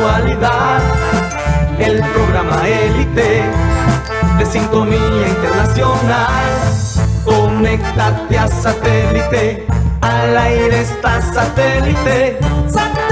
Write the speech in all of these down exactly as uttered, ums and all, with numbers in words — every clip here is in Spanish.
actualidad. El programa élite de sintonía internacional. Conéctate a satélite, al aire está satélite. ¡Satélite!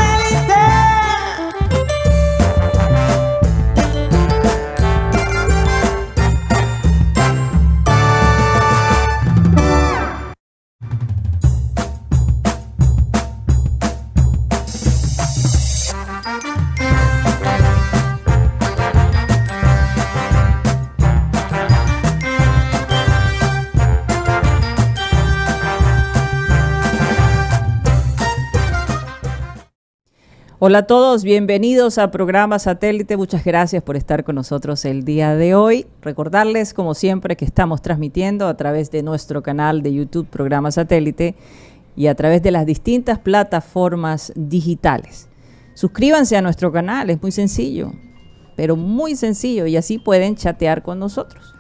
Hola a todos, bienvenidos a Programa Satélite. Muchas gracias por estar con nosotros el día de hoy. Recordarles, como siempre, que estamos transmitiendo a través de nuestro canal de YouTube Programa Satélite y a través de las distintas plataformas digitales. Suscríbanse a nuestro canal, es muy sencillo, pero muy sencillo, y así pueden chatear con nosotros.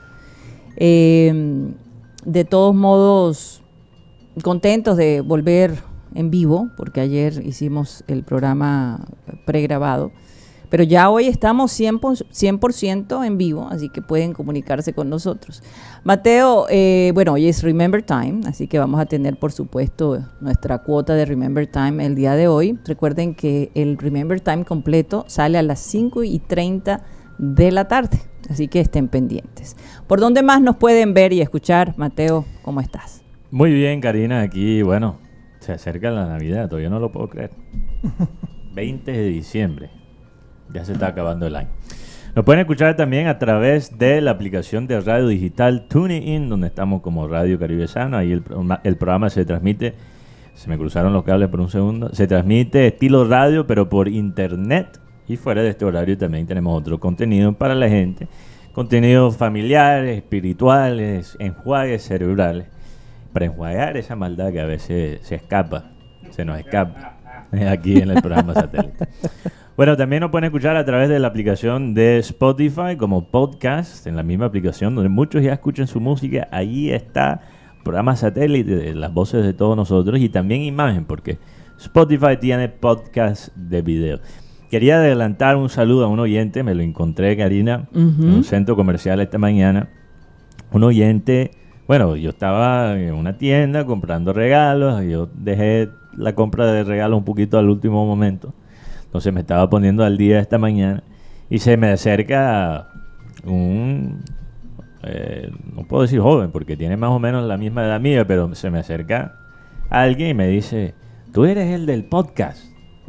Eh, de todos modos, contentos de volver en vivo, porque ayer hicimos el programa pregrabado, pero ya hoy estamos cien por ciento en vivo, así que pueden comunicarse con nosotros. Mateo, eh, bueno, hoy es Remember Time, así que vamos a tener, por supuesto, nuestra cuota de Remember Time el día de hoy. Recuerden que el Remember Time completo sale a las cinco y treinta de la tarde, así que estén pendientes. ¿Por dónde más nos pueden ver y escuchar? Mateo, ¿cómo estás? Muy bien, Karina, aquí, bueno, se acerca la Navidad, todavía no lo puedo creer. veinte de diciembre. Ya se está acabando el año. Nos pueden escuchar también a través de la aplicación de radio digital TuneIn, donde estamos como Radio Caribe Sano. Ahí el, el programa se transmite, se me cruzaron los cables por un segundo, se transmite estilo radio, pero por internet. Y fuera de este horario también tenemos otro contenido para la gente. Contenidos familiares, espirituales, enjuagues cerebrales. Para enjuagar esa maldad que a veces se escapa, se nos escapa aquí en el programa Satélite. Bueno, también nos pueden escuchar a través de la aplicación de Spotify como podcast, en la misma aplicación donde muchos ya escuchan su música. Ahí está programa Satélite, las voces de todos nosotros, y también imagen, porque Spotify tiene podcast de video. Quería adelantar un saludo a un oyente, me lo encontré, Karina, uh-huh. en un centro comercial esta mañana. Un oyente... Bueno, yo estaba en una tienda comprando regalos, yo dejé la compra de regalos un poquito al último momento, entonces me estaba poniendo al día esta mañana y se me acerca un, eh, no puedo decir joven porque tiene más o menos la misma edad mía, pero se me acerca alguien y me dice, tú eres el del podcast.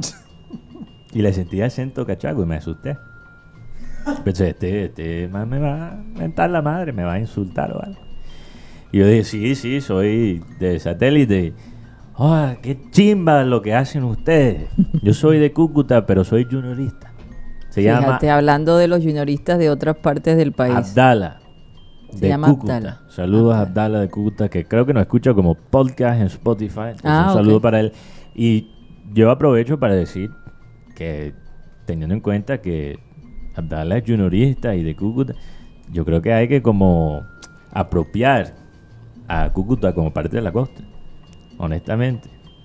Y le sentí acento cachaco y me asusté. Pensé, este, este man me va a mentar la madre, me va a insultar o algo. Y yo dije, sí, sí, soy de Satélite. ¡Oh, qué chimba lo que hacen ustedes! Yo soy de Cúcuta, pero soy juniorista. Se Fíjate, llama... hablando de los junioristas de otras partes del país. Abdala, Se de llama Cúcuta. Abdala. Saludos Abdala. a Abdala de Cúcuta, que creo que nos escucha como podcast en Spotify. Entonces, ah, un saludo okay. para él. Y yo aprovecho para decir que, teniendo en cuenta que Abdala es juniorista y de Cúcuta, yo creo que hay que como apropiar a Cúcuta como parte de la costa, honestamente.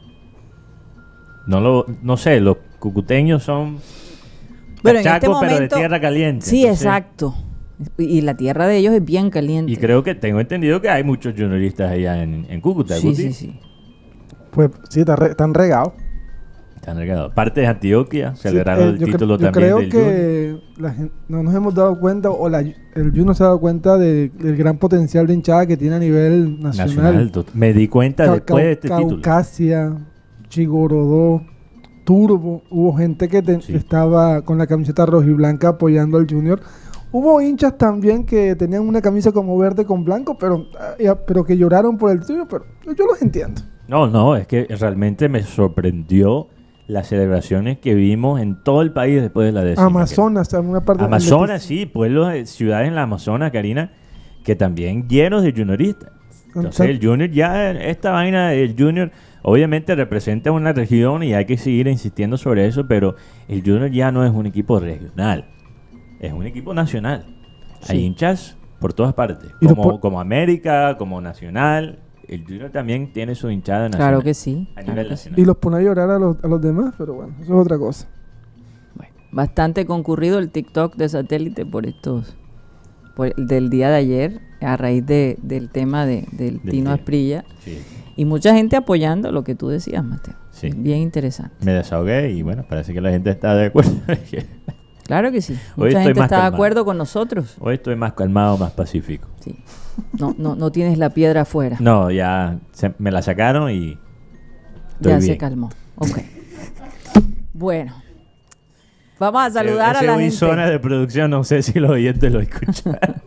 No lo, no sé, los cucuteños son bueno, cachacos, en este momento, pero de tierra caliente. Sí, entonces, exacto. Y la tierra de ellos es bien caliente. Y creo que tengo entendido que hay muchos junioristas allá en, en Cúcuta. Sí, Guti. sí, sí. Pues sí, están re, están regados. Están regados. Parte de Antioquia, celebraron sí, eh, el yo título cre- yo también creo del que la gente, no nos hemos dado cuenta, o la, el Junior se ha dado cuenta de, del gran potencial de hinchada que tiene a nivel nacional. nacional. Me di cuenta Ca- después de este título. Caucasia, Chigorodó, Turbo. Hubo gente que te- Sí. estaba con la camiseta roja y blanca apoyando al Junior. Hubo hinchas también que tenían una camisa como verde con blanco, pero, eh, pero que lloraron por el tuyo, pero yo los entiendo. No, no, es que realmente me sorprendió las celebraciones que vimos en todo el país después de la décima. Amazonas, en una parte Amazonas, sí, pueblos, eh, ciudades en la Amazonas, Karina, que también llenos de junioristas. Entonces el Junior ya, esta vaina, el Junior obviamente representa una región y hay que seguir insistiendo sobre eso, pero el Junior ya no es un equipo regional, es un equipo nacional. Sí. Hay hinchas por todas partes, como, por... como América, como Nacional. El Junior también tiene su hinchada nacional. Claro que sí. A claro nivel que nacional. Sí. Y los pone a llorar a los, a los demás, pero bueno, eso es otra cosa. Bueno, bastante concurrido el TikTok de Satélite por estos, por el del día de ayer, a raíz de, del tema de, del Del Tino Tino. Asprilla. Sí. Y mucha gente apoyando lo que tú decías, Mateo. Sí. Bien interesante. Me desahogué y bueno, parece que la gente está de acuerdo. Claro que sí. Hoy Mucha estoy gente más está de calmado. acuerdo con nosotros. Hoy estoy más calmado, más pacífico. Sí. No, no, no tienes la piedra afuera. No, ya se- me la sacaron y estoy Ya bien. se calmó. Ok. Bueno. Vamos a saludar Ese a la oí gente. zona de producción, no sé si los oyentes lo escucharon.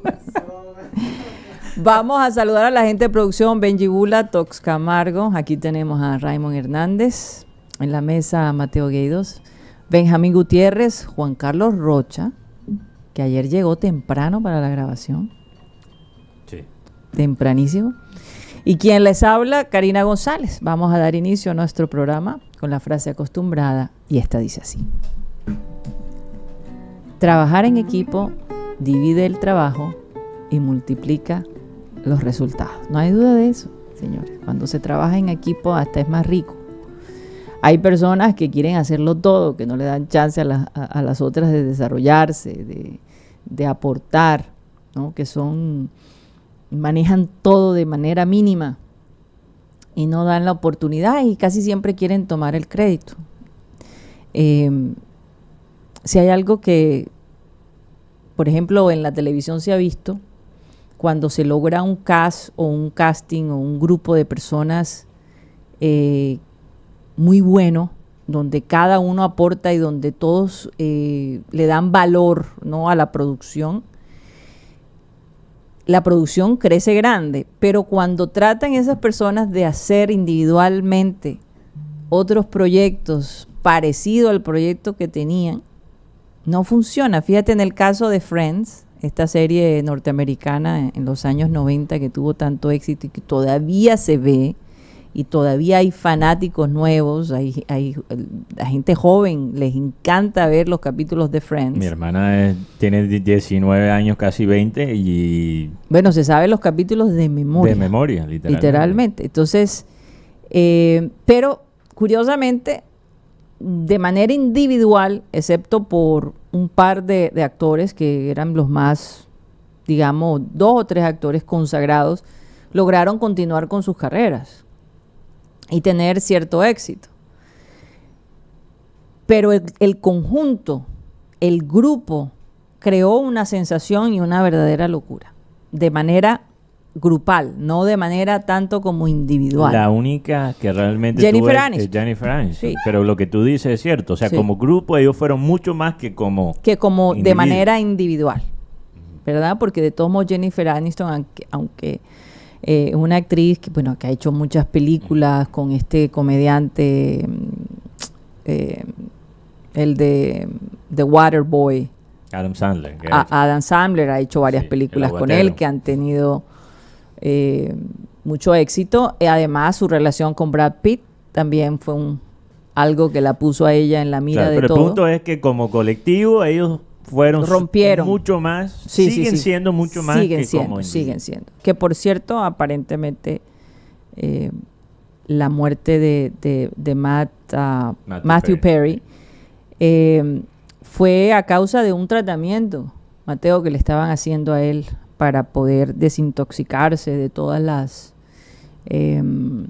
Vamos a saludar a la gente de producción, Benji Bula, Tox Camargo. Aquí tenemos a Raymond Hernández. En la mesa, Mateo Gueidos. Benjamín Gutiérrez, Juan Carlos Rocha, que ayer llegó temprano para la grabación. Sí. Tempranísimo. Y quien les habla, Karina González. Vamos a dar inicio a nuestro programa con la frase acostumbrada, y esta dice así. Trabajar en equipo divide el trabajo y multiplica los resultados. No hay duda de eso, señores. Cuando se trabaja en equipo hasta es más rico. Hay personas que quieren hacerlo todo, que no le dan chance a, la- a- a las otras de desarrollarse, de, de aportar, ¿no? Que son, manejan todo de manera mínima y no dan la oportunidad y casi siempre quieren tomar el crédito. Eh, si hay algo que, por ejemplo, en la televisión se ha visto, cuando se logra un cast o un casting o un grupo de personas eh, muy bueno, donde cada uno aporta y donde todos eh, le dan valor, ¿no?, a la producción, la producción crece grande, pero cuando tratan esas personas de hacer individualmente otros proyectos parecidos al proyecto que tenían, no funciona. Fíjate en el caso de Friends, esta serie norteamericana en, en los años noventa que tuvo tanto éxito y que todavía se ve, y todavía hay fanáticos nuevos, hay, hay la gente joven, les encanta ver los capítulos de Friends. Mi hermana es- tiene diecinueve años, casi veinte, y Bueno, se saben los capítulos de memoria. de memoria, literalmente. Literalmente. Entonces, eh, pero curiosamente, de manera individual, excepto por un par de, de actores que eran los más, digamos, dos o tres actores consagrados, lograron continuar con sus carreras y tener cierto éxito. Pero el, el conjunto, el grupo, creó una sensación y una verdadera locura, de manera grupal, no de manera tanto como individual. La única que realmente Jennifer tuvo es- Aniston. es Jennifer Aniston. Sí. Pero lo que tú dices es cierto. O sea, Sí. como grupo ellos fueron mucho más que como... que como de individuo. manera individual, ¿verdad? Porque de todos modos Jennifer Aniston, aunque, aunque eh, es una actriz que, bueno, que ha hecho muchas películas con este comediante, mm, eh, el de The Waterboy, Adam Sandler. que a- es- Adam Sandler ha hecho varias Sí, películas El con Aguatero. él que han tenido eh, mucho éxito. Y además su relación con Brad Pitt también fue un algo que la puso a ella en la mira Claro, de pero todo. el punto es que como colectivo ellos fueron su- Rompieron. mucho más, Sí, sí, siguen sí. siendo mucho más siguen que siendo, como siguen siendo. Que por cierto, aparentemente eh, la muerte de, de, de Matt, ah, Matthew Matthew Perry. Perry eh, fue a causa de un tratamiento, Mateo, que le estaban haciendo a él para poder desintoxicarse de todas las eh,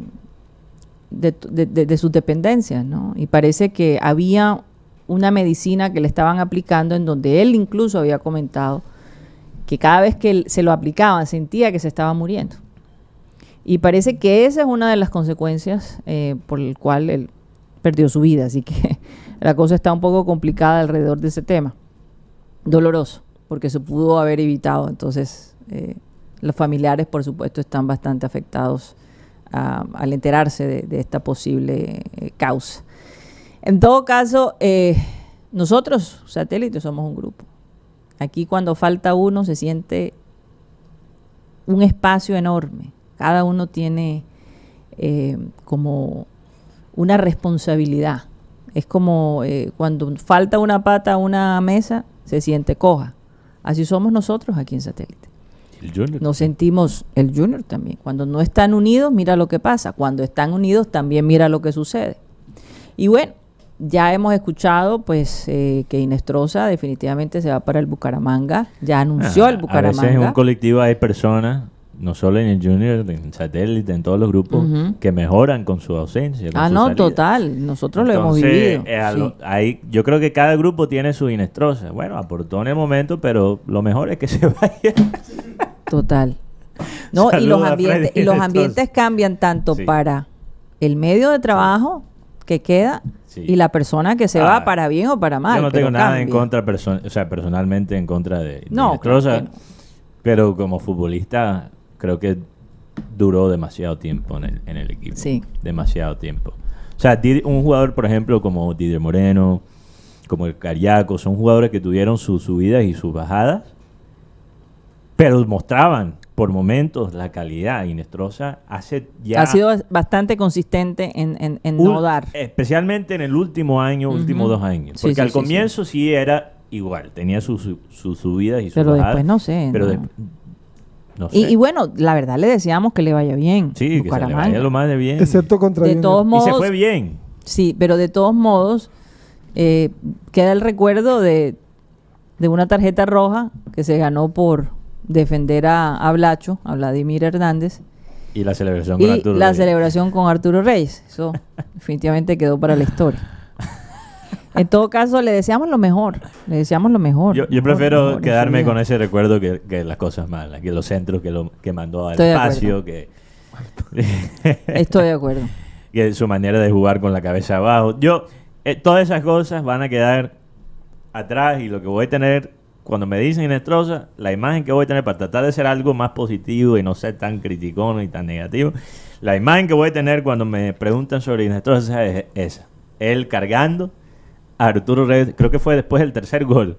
de, de- de- de sus dependencias, ¿no? Y parece que había una medicina que le estaban aplicando en donde él incluso había comentado que cada vez que él- se lo aplicaban sentía que se estaba muriendo. Y parece que esa es una de las consecuencias eh, por el cual él perdió su vida. Así que la cosa está un poco complicada alrededor de ese tema. Doloroso, porque se pudo haber evitado. Entonces, eh, los familiares, por supuesto, están bastante afectados ah, al enterarse de, de esta posible eh, causa. En todo caso, eh, nosotros, Satélite, somos un grupo. Aquí cuando falta uno se siente un espacio enorme. Cada uno tiene eh, como una responsabilidad. Es como eh, cuando falta una pata a una mesa, se siente coja. Así somos nosotros aquí en Satélite. El Junior. Nos sentimos, el Junior también. Cuando no están unidos, mira lo que pasa. Cuando están unidos, también mira lo que sucede. Y bueno, ya hemos escuchado pues eh, que Inestrosa definitivamente se va para el Bucaramanga. Ya anunció Ajá, el Bucaramanga. A veces en un colectivo hay personas, no solo en el Junior, en Satélite, en todos los grupos, Ujú. que mejoran con su ausencia. Con Ah, su no, salida. total. Nosotros lo hemos Entonces, vivido. eh, a Sí. lo- ahí, yo creo que cada grupo tiene su Inestrosa. Bueno, aportó en el momento, pero lo mejor es que se vaya. Total. No, y Saluda los a ambientes, Freddy y los Inestrosa. ambientes cambian tanto Sí. para el medio de trabajo que queda Sí. y la persona que se Ah, va para bien o para mal. Yo no pero tengo nada en cambia. contra, perso- o sea, personalmente en contra de, de No, Inestrosa, claro que no. pero como futbolista creo que duró demasiado tiempo en el, en el equipo. Sí. Demasiado tiempo. O sea, Didi- un jugador, por ejemplo, como Didier Moreno, como el Cariaco, son jugadores que tuvieron sus subidas y sus bajadas, pero mostraban por momentos la calidad. Inestrosa hace ya... Ha sido bastante consistente en, en- en no Ul- dar. Especialmente en el último año, Ujú. últimos dos años. Sí, Porque sí, al sí, comienzo sí. era igual, tenía sus su, sus subidas y sus Pero bajadas. después no sé. Pero no. de- no Y, sé. y bueno, la verdad le deseamos que le vaya bien. sí, que se le Bucaramanga. vaya lo más de bien. Excepto contra De Junior. todos y modos, se fue bien. sí, pero de todos modos eh, queda el recuerdo de, de una tarjeta roja que se ganó por defender a, a Blacho, a Vladimir Hernández, Y la celebración con y Arturo la Reyes. celebración con Arturo Reyes. Eso definitivamente quedó para la historia. En todo caso, le deseamos lo mejor. Le deseamos lo mejor. Yo, yo Mejor, prefiero mejor en su quedarme vida. con ese recuerdo que, que las cosas malas, que los centros que, lo, que mandó al Estoy de espacio, que, Estoy de acuerdo. que su manera de jugar con la cabeza abajo. Yo, eh, todas esas cosas van a quedar atrás y lo que voy a tener, cuando me dicen Inestrosa, la imagen que voy a tener para tratar de ser algo más positivo y no ser tan criticón y tan negativo, la imagen que voy a tener cuando me preguntan sobre Inestrosa es esa. Él cargando a Arturo Reyes, creo que fue después del tercer gol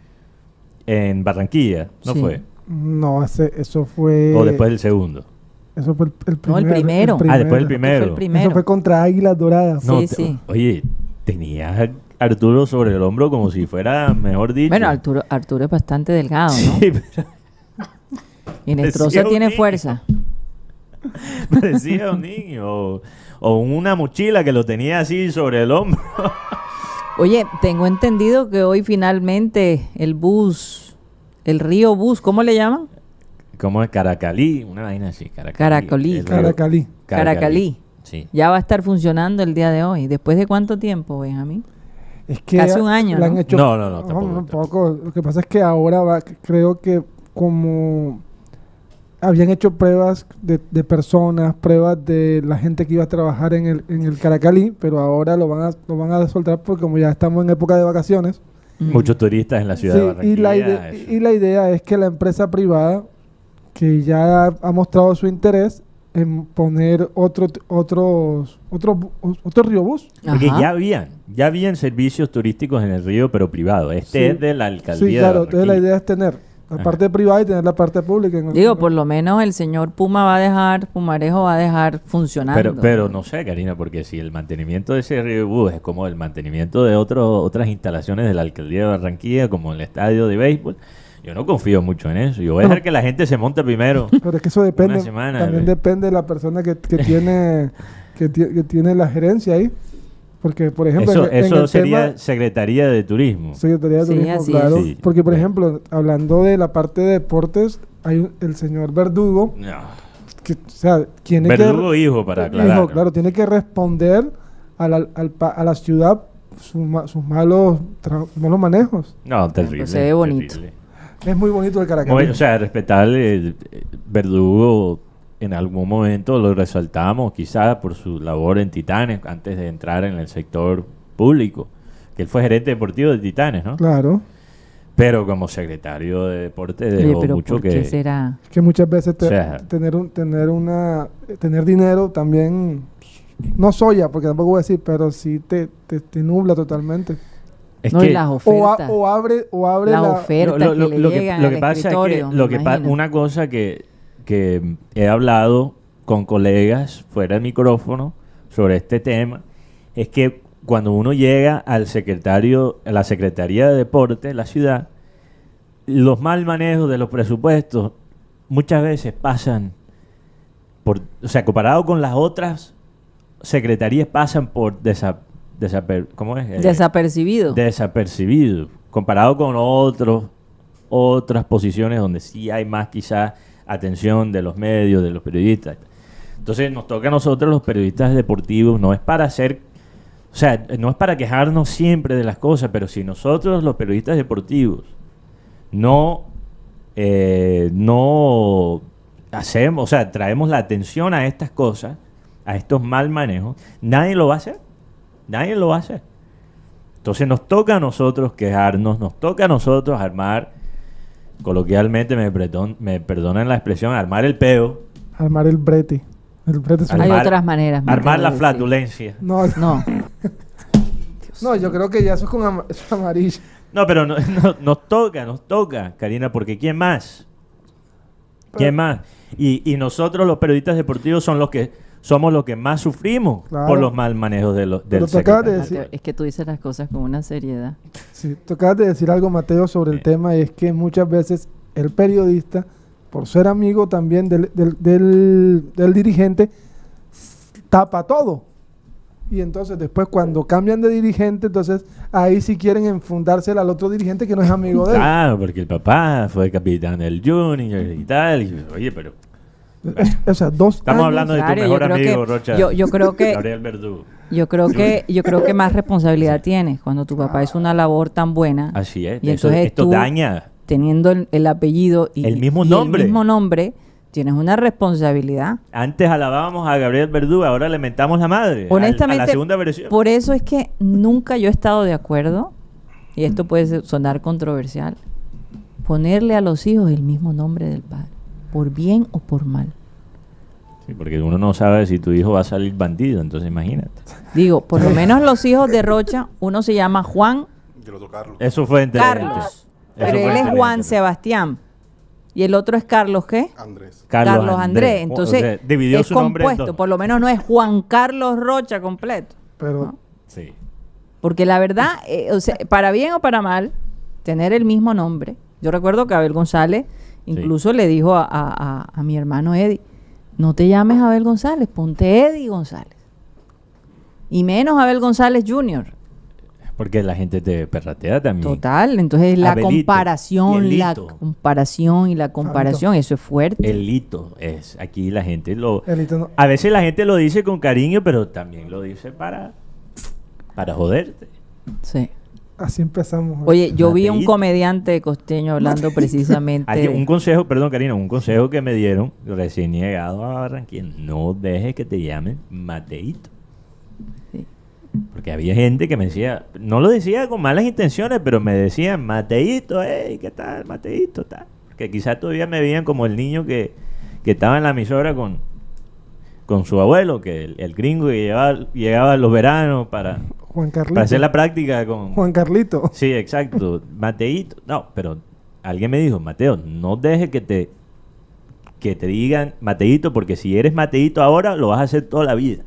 en Barranquilla, ¿no Sí. fue? No, ese- eso fue. O después del segundo. Eso fue el, el No, el primer- primero. Ah, después el Fue primero. el primero. Eso fue contra Águilas Doradas. Sí, No, te- sí. Oye, tenía a Arturo sobre el hombro como si fuera, mejor dicho. Bueno, Arturo, Arturo es bastante delgado, ¿no? Sí, pero Y Parecía Nestrosa un tiene niño. fuerza. parecía un niño. O, o una mochila que lo tenía así sobre el hombro. Oye, tengo entendido que hoy finalmente el bus, el río bus, ¿cómo le llaman? ¿Cómo es? Caracalí, una vaina así. Caracalí. Caracolí. El río- Caracalí. Caracalí. Sí. Ya va a estar funcionando el día de hoy. ¿Después de cuánto tiempo, Benjamín? Es que Casi un año, le han ¿no? hecho- No, no, no, tampoco, tampoco. Lo que pasa es que ahora va, creo que como habían hecho pruebas de, de personas, pruebas de la gente que iba a trabajar en el, en el Caracalí, pero ahora lo van a, lo van a soltar porque como ya estamos en época de vacaciones. Mm. Muchos turistas en la ciudad Sí, de Barranquilla. y, la ide- eso. y la idea es que la empresa privada, que ya ha mostrado su interés en poner otro, otros, otro, bu- otro riobús. Porque Ajá. ya habían, ya habían servicios turísticos en el río, pero privado. Este Sí. es de la alcaldía. Sí, de claro, entonces la Barranquilla. idea es tener la Ajá. parte privada y tener la parte pública. en el- Digo, por lo menos el señor Puma va a dejar, Pumarejo va a dejar funcionando. Pero, pero no sé, Karina, porque si el mantenimiento de ese río bus es como el mantenimiento de otro, otras instalaciones de la alcaldía de Barranquilla, como el estadio de béisbol, yo no confío mucho en eso. Yo voy a dejar que la gente se monte primero. Pero es que eso depende, Una semana, también ¿eh? depende de la persona que, que tiene que, ti- que tiene la gerencia ahí. Porque, por ejemplo, Eso, en, en eso el sería tema- Secretaría de Turismo. Secretaría de Sí, Turismo, así claro. es. Sí. Porque, por Sí. ejemplo, hablando de la parte de deportes, hay un- el señor Verdugo, No. que, o sea, tiene Verdugo que... hijo, para aclarar. hijo, ¿no? claro, tiene que responder a la, al pa- a la ciudad sus, ma- sus malos, tra- malos manejos. No, terrible. Pues se ve bonito. terrible. Es muy bonito el Caracas. Muy- o sea, respetable. eh, eh, Verdugo en algún momento lo resaltamos, quizás por su labor en Titanes, antes de entrar en el sector público. Que él fue gerente deportivo de Titanes, ¿no? Claro, Pero como secretario de deporte Oye, dejó pero mucho ¿por qué que... será? que muchas veces te- O sea- tener un, tener una tener dinero también no soya, porque tampoco voy a decir, pero sí te, te, te nubla totalmente. Es No, que y las O, a- ofertas. o abre o abre Las la, ofertas lo, lo- que le lo que, llegan lo al que pasa es que, escritorio, lo me que pa- imagino. una cosa que, que he hablado con colegas fuera del micrófono sobre este tema es que cuando uno llega al secretario, a la Secretaría de Deporte de la ciudad, los mal manejos de los presupuestos muchas veces pasan por, o sea, comparado con las otras secretarías, pasan por desa- desaper- ¿cómo es? Eh, Desapercibido. desapercibido, comparado con otros, otras posiciones donde sí hay más quizás atención de los medios, de los periodistas. Entonces nos toca a nosotros los periodistas deportivos, no es para hacer, o sea, no es para quejarnos siempre de las cosas, pero si nosotros los periodistas deportivos no, eh, no hacemos, o sea, traemos la atención a estas cosas, a estos mal manejos, nadie lo va a hacer, nadie lo va a hacer. Entonces nos toca a nosotros quejarnos, nos toca a nosotros armar, coloquialmente me, perdon, me perdonan la expresión, armar el peo. Armar el brete. El brete Hay armar- otras maneras. me Armar atrevo la a decir. flatulencia. No, No. no, yo creo que ya eso es con ama- eso es amarillo. No, pero no- no- nos toca, nos toca, Karina, porque ¿quién más? ¿Quién más? Y, y nosotros los periodistas deportivos son los que somos los que más sufrimos Claro. por los mal manejos de los, Pero del tú acabas de secretario. decir- Mateo, es que tú dices las cosas con una seriedad. Sí, tú acabas de decir algo, Mateo, sobre el Sí. tema, y es que muchas veces el periodista, por ser amigo también del, del, del- del dirigente, s- tapa todo. Y entonces después cuando cambian de dirigente, entonces ahí sí quieren enfundársela al otro dirigente que no es amigo de él. Claro, porque el papá fue capitán del Junior y tal. Y, oye, pero Es- o sea, dos estamos años- hablando de tu Claro, yo mejor creo amigo, que- Rocha. yo- yo creo que- Gabriel Verdugo. Yo creo que yo creo que más responsabilidad tienes cuando tu papá hizo una labor tan buena. Así es. Y eso- entonces esto tú, daña. teniendo el, el apellido y El mismo y nombre. el mismo nombre, tienes una responsabilidad. Antes alabábamos a Gabriel Verdugo, ahora le mentamos la madre. al- Honestamente, a la segunda versión. por eso es que nunca yo he estado de acuerdo, y esto puede ser- sonar controversial, ponerle a los hijos el mismo nombre del padre, por bien o por mal. Sí, porque uno no sabe si tu hijo va a salir bandido, entonces imagínate. Digo, por lo menos los hijos de Rocha, uno se llama Juan Y el otro Carlos. Eso fue inteligente. Carlos, Eso pero fue él es inteligente. Juan Sebastián. Y el otro es Carlos, ¿qué? Andrés. Carlos, Andrés. Entonces, O sea, dividió es su nombre en compuesto. dos. Por lo menos no es Juan Carlos Rocha completo. pero ¿no? Sí. Porque la verdad, eh, o sea, para bien o para mal, tener el mismo nombre. Yo recuerdo que Abel González incluso le dijo a, a- a- a mi hermano Eddie, no te llames Abel González, ponte Eddie González. Y menos Abel González junior Porque la gente te perratea también. Total, entonces la Abelito. Y comparación, el la hito. comparación y la comparación, eso es fuerte. El hito es. Aquí la gente lo. Elito no- A veces la gente lo dice con cariño, pero también lo dice para. Para joderte. Sí. así empezamos. Oye, yo vi un Mateíto. comediante costeño hablando precisamente. Hay un de- consejo, perdón, Karina, un consejo que me dieron recién llegado a Barranquilla. No dejes que te llamen Mateíto. Sí. Porque había gente que me decía, no lo decía con malas intenciones, pero me decían, Mateíto, hey, ¿qué tal, Mateíto? Tal. Porque quizás todavía me veían como el niño que, que estaba en la emisora con, con su abuelo, que el, el gringo que llevaba, llegaba los veranos para, Juan Carlito. para hacer la práctica con... Juan Carlito. Sí, exacto. Mateíto. No, pero alguien me dijo, Mateo, no dejes que te que te digan Mateíto, porque si eres Mateíto ahora, lo vas a hacer toda la vida.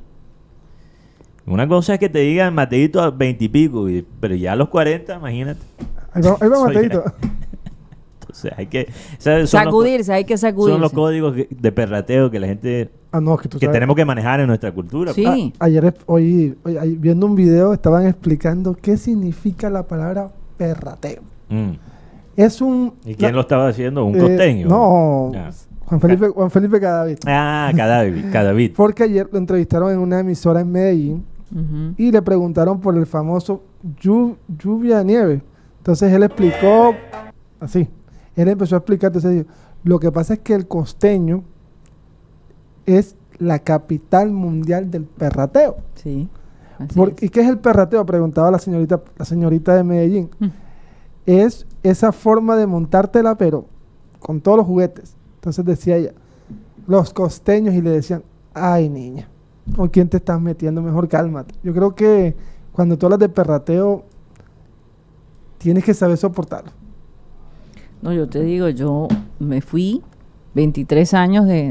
Una cosa es que te digan Mateíto a veintipico, y- pero ya a los cuarenta, imagínate. Ahí va, ahí va Soy- Mateito. Entonces hay que... ¿sabes? Son los co- Sacudirse, hay que sacudirse. Son los códigos que- de perrateo que la gente... Ah, no, que tú que sabes. tenemos que manejar en nuestra cultura. Sí. A- ayer, es- hoy, hoy- ahí viendo un video, estaban explicando qué significa la palabra perrateo. Mm. Es un... ¿Y quién la- lo estaba haciendo? ¿Un eh, costeño? No, Ah. Juan Felipe, Juan Felipe Cadavid. Ah, Cadavid. Cadavid. Porque ayer lo entrevistaron en una emisora en Medellín Ujú. y le preguntaron por el famoso llu- lluvia nieve. Entonces él explicó así. Él empezó a explicar, entonces dijo, lo que pasa es que el costeño es la capital mundial del perrateo. Sí. así Por- es. ¿Y qué es el perrateo? Preguntaba la señorita, la señorita de Medellín. Mm. Es esa forma de montártela, pero con todos los juguetes. Entonces decía ella, los costeños, y le decían, ay niña, ¿con quién te estás metiendo? Mejor cálmate. Yo creo que cuando tú hablas de perrateo, tienes que saber soportarlo. No, yo te digo, yo me fui veintitrés años de,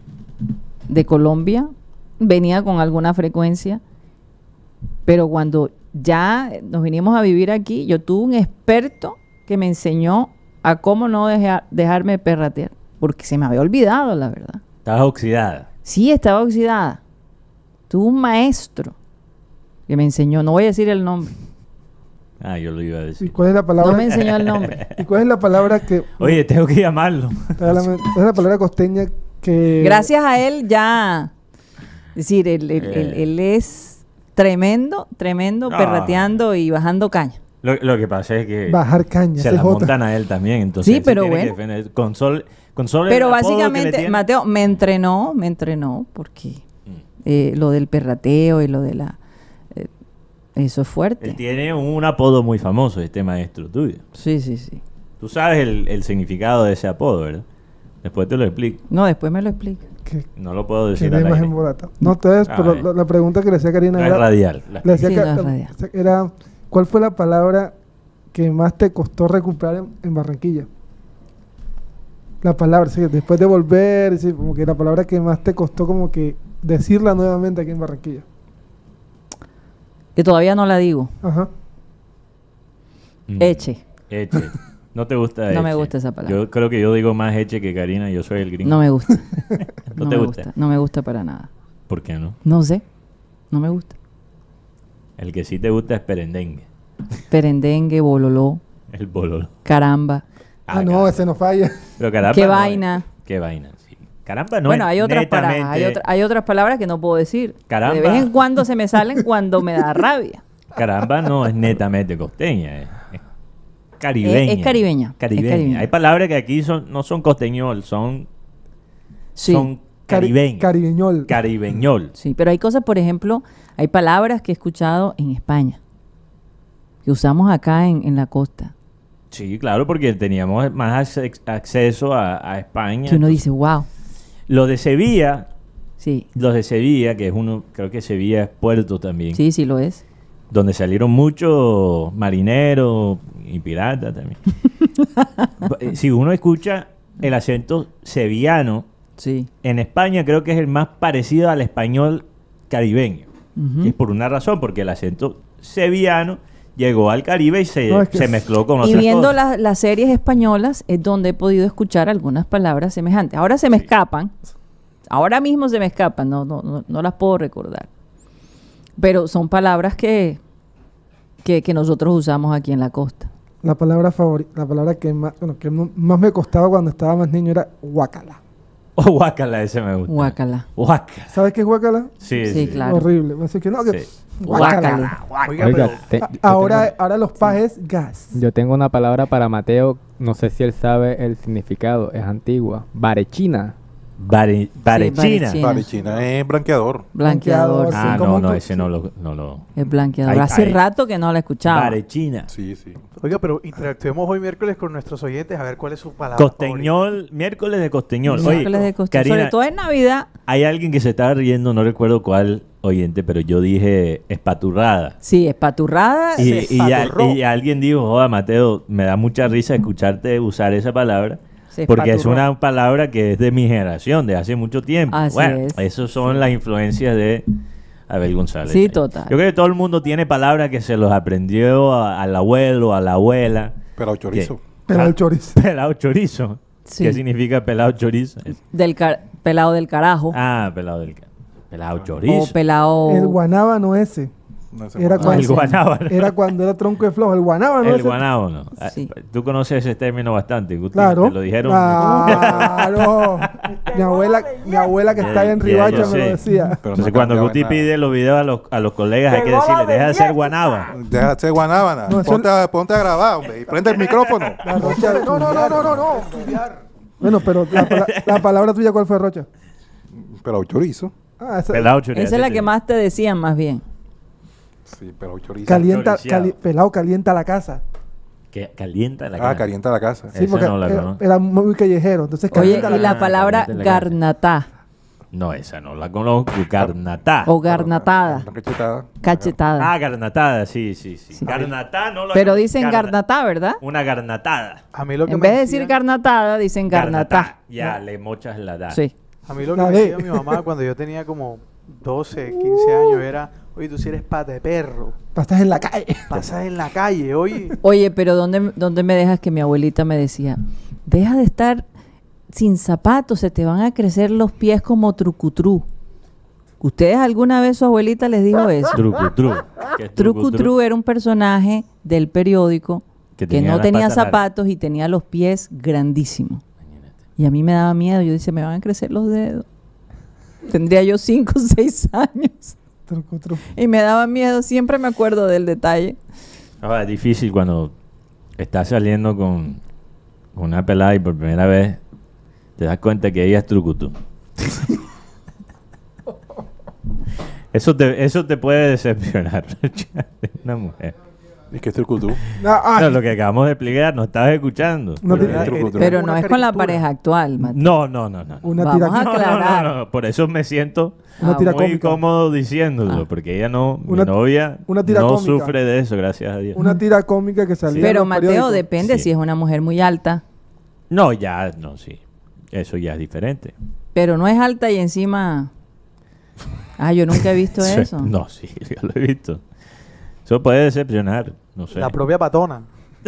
de Colombia, venía con alguna frecuencia, pero cuando ya nos vinimos a vivir aquí, yo tuve un experto que me enseñó a cómo no dejar, dejarme perratear, porque se me había olvidado, la verdad. Estabas oxidada. Sí, estaba oxidada. Tuve un maestro. que me enseñó, no voy a decir el nombre, Ah, yo lo iba a ¿Y decir. cuál es la palabra? no me enseñó el nombre. ¿Y cuál es la palabra que... Oye, tengo que llamarlo. ¿Cuál es la palabra costeña que... Gracias a él ya, es decir, él, él- él- Eh. él es tremendo, tremendo, No. perrateando y bajando caña. Lo, lo que pasa es que Bajar caña, se esa la es otra. montan a él también. Entonces Sí, él se pero tiene que bueno. defender. Con sol, con solo el Pero apodo que le básicamente, tiene. Mateo, me entrenó, me entrenó, porque Mm. eh, lo del perrateo y lo de la... eh, eso es Él fuerte. tiene un apodo muy famoso, este maestro tuyo. Sí, sí, sí. Tú sabes el, el significado de ese apodo, ¿verdad? Después te lo explico. No, después me lo explica. Que, No lo puedo que decir no al hay más aire. embolata. No, entonces, Ah, pero eh. la, la pregunta que le hacía Karina No es era... radial. La- Le decía Sí, que- no es radial. era, ¿cuál fue la palabra que más te costó recuperar en, en Barranquilla? La palabra, sí, después de volver, sí, como que la palabra que más te costó como que decirla nuevamente aquí en Barranquilla. Que todavía no la digo. Ajá. Mm. Eche. Eche. ¿No te gusta eche? No me gusta esa palabra. Yo creo que yo digo más eche que Karina. Yo soy el gringo. No me gusta. ¿No no te me gusta? No me gusta para nada. ¿Por qué no? No sé. No me gusta. El que sí te gusta es perendengue. Perendengue, bololó, El bololo. caramba. Ah, no, caramba. ese no falla. Pero caramba Qué no es- vaina. Qué vaina, sí. Caramba no bueno, es hay otras, para, netamente- hay, otra- hay otras palabras que no puedo decir. Caramba. De vez en cuando se me salen cuando me da rabia. Caramba no es netamente costeña, es, es caribeña. Es- es caribeña, es Caribeña. caribeña. Hay palabras que aquí son, no son costeñol, son, Sí, son Cari- caribeños. Caribeñol. Caribeñol. sí. Pero hay cosas, por ejemplo, hay palabras que he escuchado en España. Que usamos acá en, en la costa. Sí, claro, porque teníamos más acce- acceso a, a España. Que uno dice, wow. Lo de Sevilla, Sí, los de Sevilla, que es uno, creo que Sevilla es puerto también, sí, sí lo es. donde salieron muchos marineros y piratas también. Si uno escucha el acento sevillano, Sí. en España creo que es el más parecido al español caribeño. Ujú. Y es por una razón, porque el acento sevillano llegó al Caribe y se, No, es que se es- mezcló con Y otras viendo cosas. las, las series españolas es donde he podido escuchar algunas palabras semejantes. Ahora se me escapan. Ahora mismo se me escapan. No, no, no, no las puedo recordar. Pero son palabras que, que, que nosotros usamos aquí en la costa. La palabra favorita, la palabra que más, bueno, que no- más me costaba cuando estaba más niño era guacala. Oh, guácala, ese me gusta. Guácala. Guácala. ¿Sabes qué es guacala? Sí, Sí, sí. claro. Horrible. Así que no, que Sí. guácala. Oiga, Oiga, pero- te- A- yo ahora, tengo- ahora los pajes gas. Yo tengo una palabra para Mateo, no sé si él sabe el significado, es antigua. Barechina. Bare- Barechina. barechina. Barichina es blanqueador. Blanqueador. Blanqueador, sí. Ah, ¿Cómo no, no, tú- ese no lo... No lo Es blanqueador. Ay, Hace ay. rato que no la escuchaba. Barechina. Sí, sí. Oiga, pero interactuemos hoy miércoles con nuestros oyentes a ver cuál es su palabra Costeñol, miércoles de Costeñol. Oye, Miércoles de costumbre. Karina, Sobre todo en Navidad. hay alguien que se estaba riendo, no recuerdo cuál oyente, pero yo dije espaturrada. Sí, espaturrada. Y, Se y, al- espaturró. y alguien dijo, joda, Mateo, me da mucha risa escucharte usar esa palabra. Se Porque es espaturró. una palabra que es de mi generación, de hace mucho tiempo. Así bueno, es. esas son las influencias de Abel González. Sí, total. Yo creo que todo el mundo tiene palabras que se los aprendió a- al abuelo, a la abuela. Pero chorizo. Pero Ah, el chorizo. Pelado chorizo. Sí. ¿Qué significa pelado chorizo? Del car- pelado del carajo. Ah, pelado del ca- pelado chorizo. O pelado. El guanábano ese. No sé Era más. Ah, el cuando, guanábano. era cuando era tronco de flojo. El guanábano El ese. guanábano. Ah, Sí. Tú conoces ese término bastante. Guti, Claro. Te lo dijeron. Claro. mi abuela, mi abuela que está allá en Ya, Ribacha yo me lo sé. decía. Pero Entonces, no cuando cambiaba Guti nada. pide los videos a los, a los colegas, hay que decirle, deja de ser guanábana. Deja de ser guanábana. No, eso- ponte, a, ponte a grabar, hombre. Y prende el micrófono. La Rocha. No, no, no, no, no, no. Bueno, pero la, pala- la palabra tuya, ¿cuál fue, Rocha? Pero chorizo. Ah, esa- Pelado chorizo. Esa es la que más te decían, más bien. Sí, pero chorizo. calienta, Choriciado. cali- pelado calienta la casa. Que calienta la Ah, cara. calienta la casa. Sí, Esa porque no la era, conozco. era muy callejero. Entonces, Oye, calienta y la la casa. palabra caliente la cara. garnatá No, esa no la conozco. Garnatá. o garnatada, Una cachetada. cachetada. Ah, garnatada, sí, sí, sí. Sí. Garnatá no la Pero conozco. dicen Garna- garnatá, ¿verdad? Una garnatada. A mí lo que En me vez de decir decían- garnatada, dicen garnatá. Ya, le mochas la da. Sí. A mí lo que La me de- decía mi mamá cuando yo tenía como doce, quince años era, oye, tú si eres pata de perro, Pasas en la calle. pasas en la calle, oye. Oye, pero ¿dónde, ¿dónde me dejas que mi abuelita me decía? Deja de estar sin zapatos, se te van a crecer los pies como trucutrú. ¿Ustedes alguna vez su abuelita les dijo eso? Truco, truco. ¿Qué es Trucu Tru era un personaje del periódico Que que, tenía no las tenía patas largas. zapatos y tenía los pies grandísimos. Y a mí me daba miedo. Yo decía, me van a crecer los dedos. Tendría yo cinco o seis años. Truco, truco. Y me daba miedo. Siempre me acuerdo del detalle. Ahora, es difícil cuando estás saliendo con, con una pelada y por primera vez te das cuenta que ella es trucutú. Eso te, eso te puede decepcionar. Una mujer. Es que es trucutú. Ah, ah, No, lo que acabamos de explicar, no estabas escuchando. No Pero- tiene- Es trucutú. Pero una no es con la caricatura. pareja actual, Mati. no, no, no, no. una Vamos tira, a No, no, aclarar. no, no, por eso me siento una Ah, tira muy cómica. cómodo diciéndolo, Ah. porque ella no, Una- mi novia, una tira no cómica. sufre de eso, gracias a Dios. Una tira cómica que salía. en Pero los Mateo, periódicos. depende Sí. si es una mujer muy alta. No, ya, no, sí. Eso ya es diferente. Pero no es alta y encima... Ah, yo nunca he visto Sí. eso. No, sí, yo lo he visto. Eso puede decepcionar, no sé. La propia patona.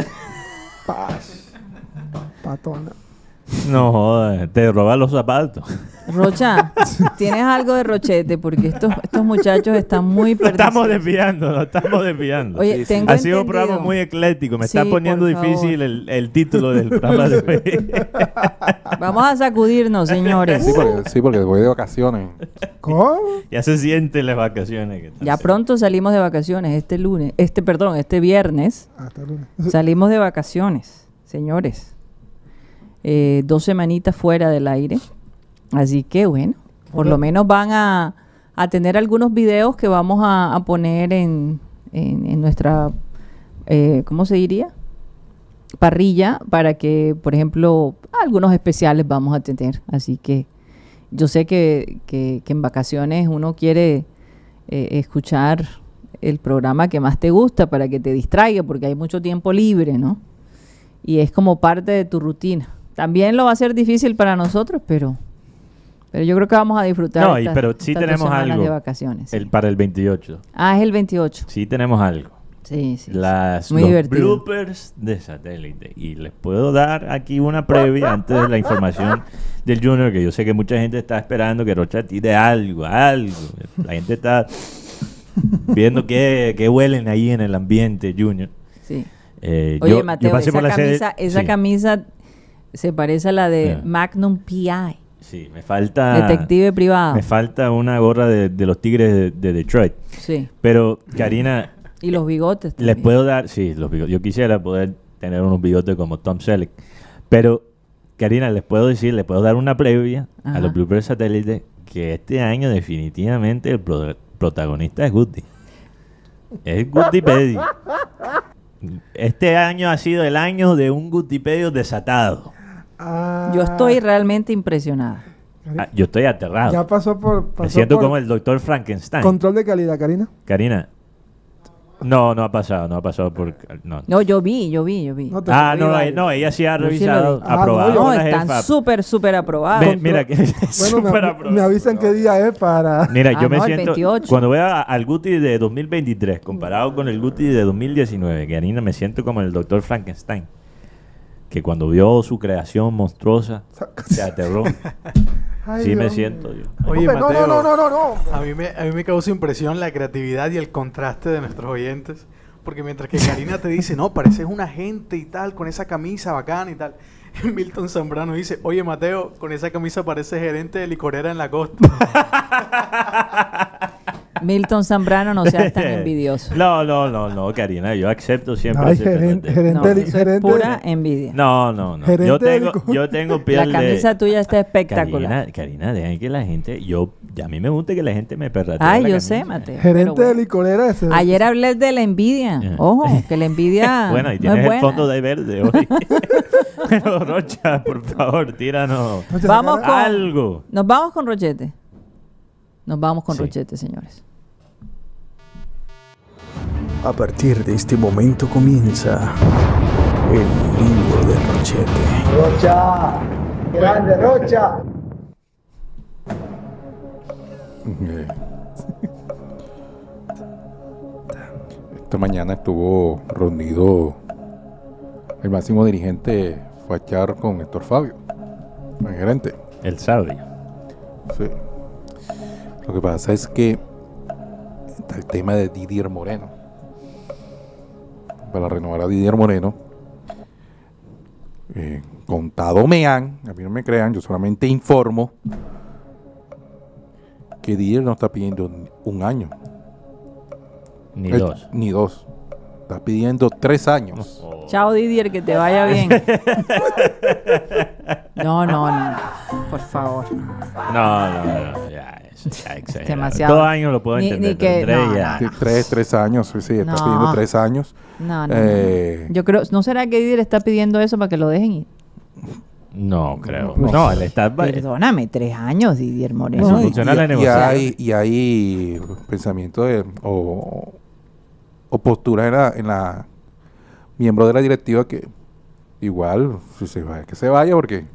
Paz. Patona. No, joder, te roba los zapatos. Rocha, ¿tienes algo de Rochete? Porque estos, estos muchachos están muy Lo estamos perdidos. desviando, lo estamos desviando. Oye, Sí, sí. tengo Ha sido un entendido- programa muy ecléctico. Me Sí, está poniendo por favor. difícil el, el título del programa de hoy. Vamos a sacudirnos, señores. Sí, porque, sí, porque voy de vacaciones. ¿Cómo? Ya se sienten las vacaciones. que están Ya cerca. pronto salimos de vacaciones. Este lunes, este, perdón, este viernes Hasta el lunes. salimos de vacaciones, señores. Eh, dos semanitas fuera del aire. Así que bueno, por lo menos van a, a tener algunos videos que vamos a, a poner en, en, en nuestra, eh, ¿cómo se diría? Parrilla para que, por ejemplo, algunos especiales vamos a tener. Así que yo sé que, que, que en vacaciones uno quiere eh, escuchar el programa que más te gusta para que te distraiga, porque hay mucho tiempo libre, ¿no? Y es como parte de tu rutina. También lo va a ser difícil para nosotros, pero, pero yo creo que vamos a disfrutar No, y estas- pero sí estas dos tenemos semanas algo. de vacaciones. sí. El, para el veintiocho. Ah, es el veintiocho. Sí tenemos algo. Sí, sí. Las, Muy los divertido. bloopers de satélite. Y les puedo dar aquí una previa antes de la información del Junior, que yo sé que mucha gente está esperando que Rocha tire algo, algo. La gente está viendo qué, qué huelen ahí en el ambiente, Junior. sí. Eh, Oye, yo- Mateo, yo pasé esa, por la sede- camisa, esa sí, camisa se parece a la de Yeah. Magnum P I, sí, me falta... detective privado. Me falta una gorra de, de los Tigres de, de Detroit. Sí. Pero, Karina, Y los bigotes les también. puedo dar... Sí, los bigotes. Yo quisiera poder tener unos bigotes como Tom Selleck. Pero, Karina, les puedo decir, les puedo dar una previa Ajá. a los bloopers satélite que este año definitivamente el pro- protagonista es Goody. Es Goodypedio. Este año ha sido el año de un Goodypedio desatado. Ah, Yo estoy realmente impresionada. Ah, yo estoy aterrado. Ya pasó por. Pasó Me siento por como el doctor Frankenstein. control de calidad, Karina. Karina. No, no ha pasado, no ha pasado por... No. No, yo vi, yo vi, yo vi. No te- Ah, vi no, varios. eh, no, ella sí ha Yo sí lo revisado, vi. Ah, aprobado no, yo- No, con la están jefa. súper, súper aprobados. Ve- mira que Bueno, súper me, aprobado. me avisan qué día es para. Mira, Ah, yo me no, el siento... veintiocho. Cuando veo a- al Guti de dos mil veintitrés comparado con el Guti de dos mil diecinueve, Karina, me siento como el doctor Frankenstein, que cuando vio su creación monstruosa, se aterró. Ay, Sí me Dios siento mío. yo. Oye, Hombre, no, Mateo, no, no, no, no, no. A mí, me, a mí me causa impresión la creatividad y el contraste de nuestros oyentes. Porque mientras que Karina te dice, no, pareces un agente y tal, con esa camisa bacana y tal. Milton Zambrano dice, oye, Mateo, con esa camisa pareces gerente de licorera en la costa. Milton Zambrano, no seas tan envidioso. No, no, no, no, Karina, yo acepto siempre Ay, ese gerente, pendiente. gerente, No, de- eso es gerente. pura envidia. No, no, no. Gerente Yo de tengo, licor. yo tengo La piel de... camisa tuya está espectacular. Karina, Karina, dejen que la gente... Yo, a mí me gusta que la gente me perratee Ay, la yo camisa. sé, Mateo. Gerente pero bueno. de licorera ese. Ayer hablé de la envidia. Yeah. Ojo, que la envidia Bueno, y no tienes es el buena. fondo de verde hoy. Pero, Rocha, por favor, tíranos No se Vamos saca- con- algo. Nos vamos con Rochete. Nos vamos con Sí. Rochete, señores. A partir de este momento comienza el libro de Rochete. Rocha, grande Rocha. Eh. Esta mañana estuvo reunido el máximo dirigente Fachar con Héctor Fabio, el gerente. El sabio. Sí. Lo que pasa es que está el tema de Didier Moreno. Para renovar a Didier Moreno, eh, contado me han, a mí no me crean, yo solamente informo que Didier no está pidiendo un año. Ni Él- dos. Ni dos. Está pidiendo tres años. Oh. Chao, Didier, que te vaya bien. No, no, no. Por favor. No, no, no, ya, eso ya exagerado. demasiado. Dos años lo puedo Ni- entender, ni que- pero tres no, ya. Sí, tres, tres años, sí, sí, está No. pidiendo tres años. No, no. Eh, no. Yo creo, ¿no será que Didier está pidiendo eso para que lo dejen ir? No, creo. No. No, él está... Perdóname, tres años, Didier Moreno. Eso y- funciona la y, y negociación. hay, y hay pensamientos de, o, o posturas en la, en la miembro de la directiva que igual si se vaya, que se vaya porque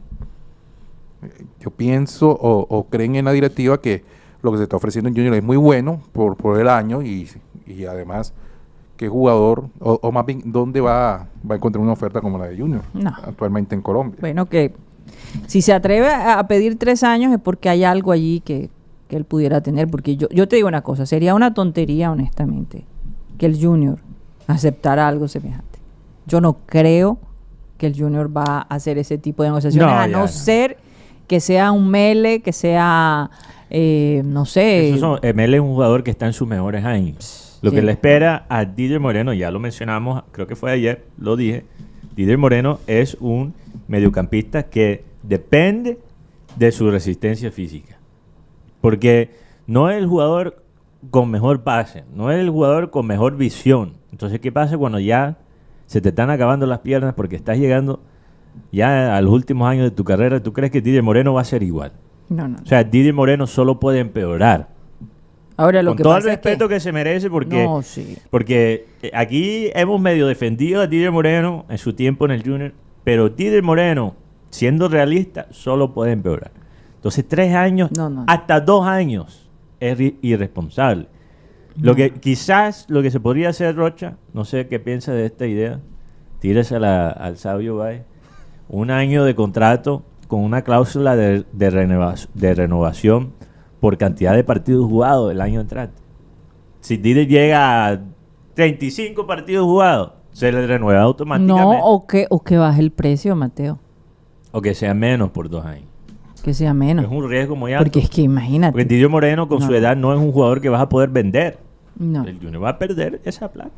eh, yo pienso o, o creen en la directiva que lo que se está ofreciendo en Junior es muy bueno por, por el año y, y además qué jugador o, o más bien dónde va, va a encontrar una oferta como la de Junior No. actualmente en Colombia. Bueno, que si se atreve a a pedir tres años es porque hay algo allí que, que él pudiera tener. Porque yo, yo te digo una cosa, sería una tontería, honestamente, que el Junior aceptara algo semejante. Yo no creo que el Junior va a hacer ese tipo de negociaciones, No, a ya no no. ser que sea un Mele, que sea, eh, no sé... Eso son- Emel es un jugador que está en sus mejores años. Lo Sí. que le espera a Didier Moreno, ya lo mencionamos, creo que fue ayer, lo dije. Didier Moreno es un mediocampista que depende de su resistencia física. Porque no es el jugador con mejor pase, no es el jugador con mejor visión. Entonces, ¿qué pasa cuando ya se te están acabando las piernas porque estás llegando ya a los últimos años de tu carrera? ¿Tú crees que Didier Moreno va a ser igual? No, no. O sea, Didier Moreno solo puede empeorar. Ahora lo Con que todo el pasa es respeto que, se merece, porque, No, sí. porque eh, aquí hemos medio defendido a Didier Moreno en su tiempo en el Junior, pero Didier Moreno, siendo realista, solo puede empeorar. Entonces, tres años, No, no, no. hasta dos años, es ri- irresponsable. Lo que quizás lo que se podría hacer, Rocha, no sé qué piensa de esta idea, tíresela al sabio Valle, un año de contrato con una cláusula de, de, renova- de renovación por cantidad de partidos jugados el año entrante. Si Didier llega a treinta y cinco partidos jugados, se le renueva automáticamente. No, o que, o que baje el precio, Mateo. O que sea menos por dos años. Que sea menos. Es un riesgo muy alto. Porque es que imagínate. Porque Didier Moreno, con No. su edad, no es un jugador que vas a poder vender. No. El Junior va a perder esa plata.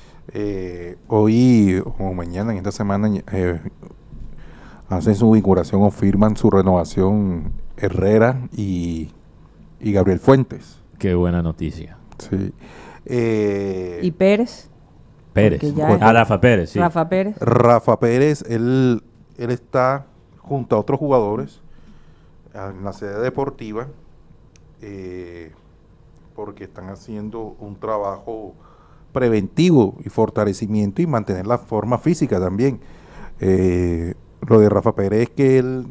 Eh, hoy o mañana, en esta semana, eh, hacen su vinculación o firman su renovación Herrera y, y Gabriel Fuentes. Qué buena noticia. Sí. Eh, ¿Y Pérez? Pérez. Porque ya Ah, es- Rafa Pérez, sí. Rafa Pérez. Rafa Pérez, él, él está junto a otros jugadores en la sede deportiva eh, porque están haciendo un trabajo preventivo y fortalecimiento y mantener la forma física también. Eh, lo de Rafa Pérez es que él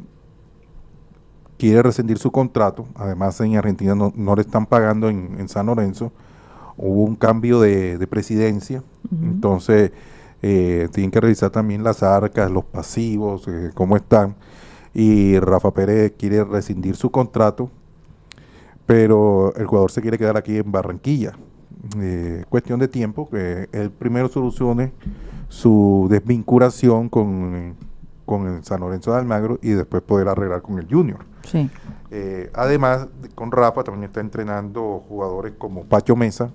quiere rescindir su contrato, además en Argentina no, no le están pagando en, en San Lorenzo, hubo un cambio de, de presidencia, Ujú. entonces eh, tienen que revisar también las arcas, los pasivos, eh, cómo están, y Rafa Pérez quiere rescindir su contrato, pero el jugador se quiere quedar aquí en Barranquilla. Eh, cuestión de tiempo que él primero solucione su desvinculación con, con el San Lorenzo de Almagro y después poder arreglar con el Junior. Sí. Eh, además, con Rafa también está entrenando jugadores como Pacho Mesa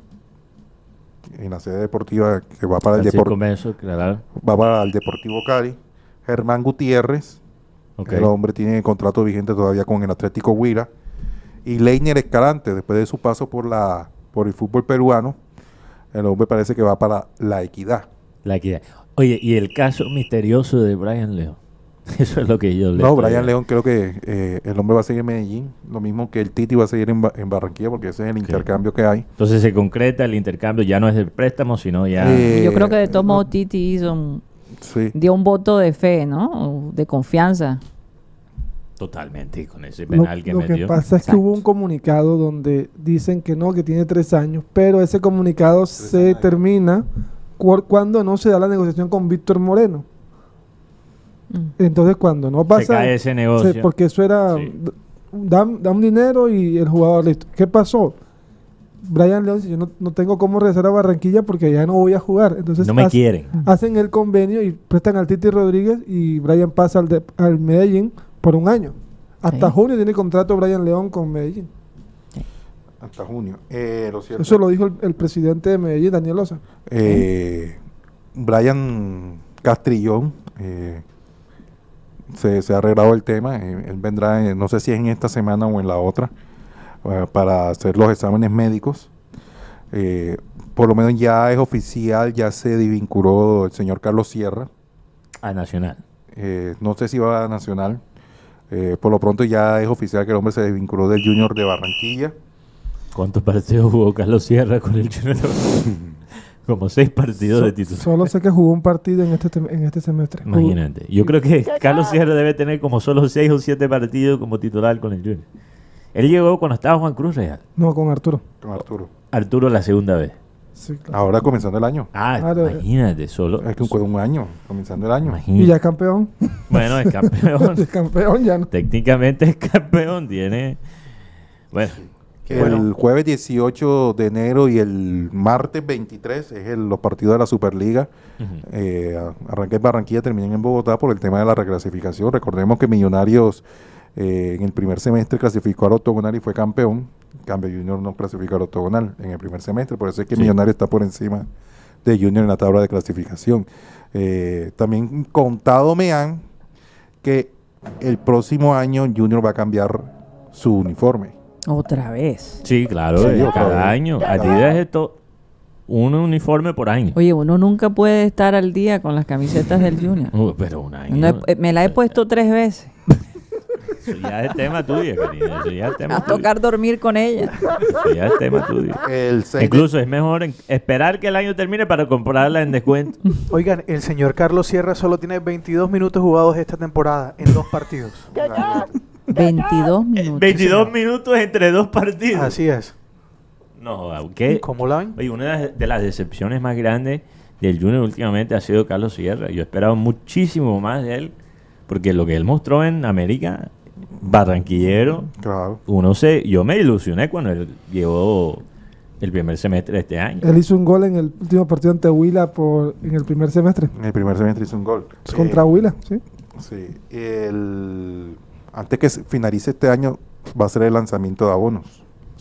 en la sede deportiva que va para el, Francisco Depor- Menso, claro. va para el Deportivo Cali. Germán Gutiérrez, Ok. el hombre tiene contrato vigente todavía con el Atlético Huila. Y Leiner Escalante, después de su paso por la por el fútbol peruano, el hombre parece que va para la Equidad. La equidad. Oye, y el caso misterioso de Brian León. Eso es lo que yo le No, estoy- Brian León creo que eh, el hombre va a seguir en Medellín, lo mismo que el Titi va a seguir en, Ba- en Barranquilla, porque ese es el intercambio que hay. Entonces se concreta el intercambio, ya no es de préstamo, sino ya... Eh, Yo creo que de todos no- modos Titi hizo un- Sí. dio un voto de fe, ¿no? De confianza. Totalmente, con ese Lo, penal que lo que metió. pasa es que Exacto. hubo un comunicado donde dicen que no, que tiene tres años, pero ese comunicado se años. termina cu- cuando no se da la negociación con Víctor Moreno. Mm. Entonces, cuando no pasa... Se cae ese negocio. Sí, porque eso era... Sí. Dan, dan dinero y el jugador listo. ¿Qué pasó? Brian León dice, yo no, no tengo cómo regresar a Barranquilla porque ya no voy a jugar. Entonces No me hace- quieren. hacen el convenio y prestan al Titi Rodríguez y Brian pasa al, de- al Medellín por un año. Hasta Sí. junio tiene contrato Brian León con Medellín. Hasta junio. Eh, lo cierto, Eso lo dijo el, el presidente de Medellín, Daniel Loza. eh, Brian Castrillón eh, se, se ha arreglado el tema. eh, él vendrá, eh, no sé si es en esta semana o en la otra, eh, para hacer los exámenes médicos. Eh, por lo menos ya es oficial, ya se desvinculó el señor Carlos Sierra. A Nacional. Eh, no sé si va a Nacional. Eh, por lo pronto ya es oficial que el hombre se desvinculó del Junior de Barranquilla. ¿Cuántos partidos jugó Carlos Sierra con el Junior? Como seis partidos So- de titular. Solo sé que jugó un partido en este, tem- en este semestre. Imagínate. Yo creo que Carlos Sierra debe tener como solo seis o siete partidos como titular con el Junior. Él llegó cuando estaba Juan Cruz Real. No, con Arturo. Con Arturo. Arturo la segunda vez. Sí, claro. Ahora comenzando el año. Ah, Claro. imagínate, solo. Es que un, un año, comenzando el año. Imagínate. Y ya es campeón. Bueno, es campeón. Es campeón ya no. Técnicamente es campeón. Tiene. Bueno. El bueno. jueves dieciocho de enero y el martes veintitrés es el- los partidos de la Superliga. Ujú. Eh, a- arranqué en Barranquilla, terminé en Bogotá por el tema de la reclasificación. Recordemos que Millonarios eh, en el primer semestre clasificó al octogonal y fue campeón. En cambio, Junior no clasificó al octogonal en el primer semestre. Por eso es que Sí. Millonarios está por encima de Junior en la tabla de clasificación. Eh, también contado me han que el próximo año Junior va a cambiar su uniforme. Otra vez. Sí, claro. Sí, eh, otra cada vez. año. Adidas es to- un uniforme por año. Oye, uno nunca puede estar al día con las camisetas del Junior. Uh, pero un año. No he- me la he puesto tres veces. Eso ya es tema tuyo, Karina. Eso ya es A tema tuyo. tocar dormir con ella. Eso ya es tema tuyo. El seis de- Incluso es mejor en- esperar que el año termine para comprarla en descuento. Oigan, el señor Carlos Sierra solo tiene veintidós minutos jugados esta temporada en dos partidos. veintidós minutos. veintidós minutos entre dos partidos. Así es. No, ¿qué? ¿Cómo la ven? Oye, una de las- de las decepciones más grandes del Junior últimamente ha sido Carlos Sierra. Yo esperaba muchísimo más de él, porque lo que él mostró en América, barranquillero, Claro. uno se, yo me ilusioné cuando él llegó el primer semestre de este año. Él hizo un gol en el último partido ante Huila por, en el primer semestre. En el primer semestre hizo un gol. Contra Eh, Huila, sí. Sí. El, antes que se finalice este año va a ser el lanzamiento de abonos.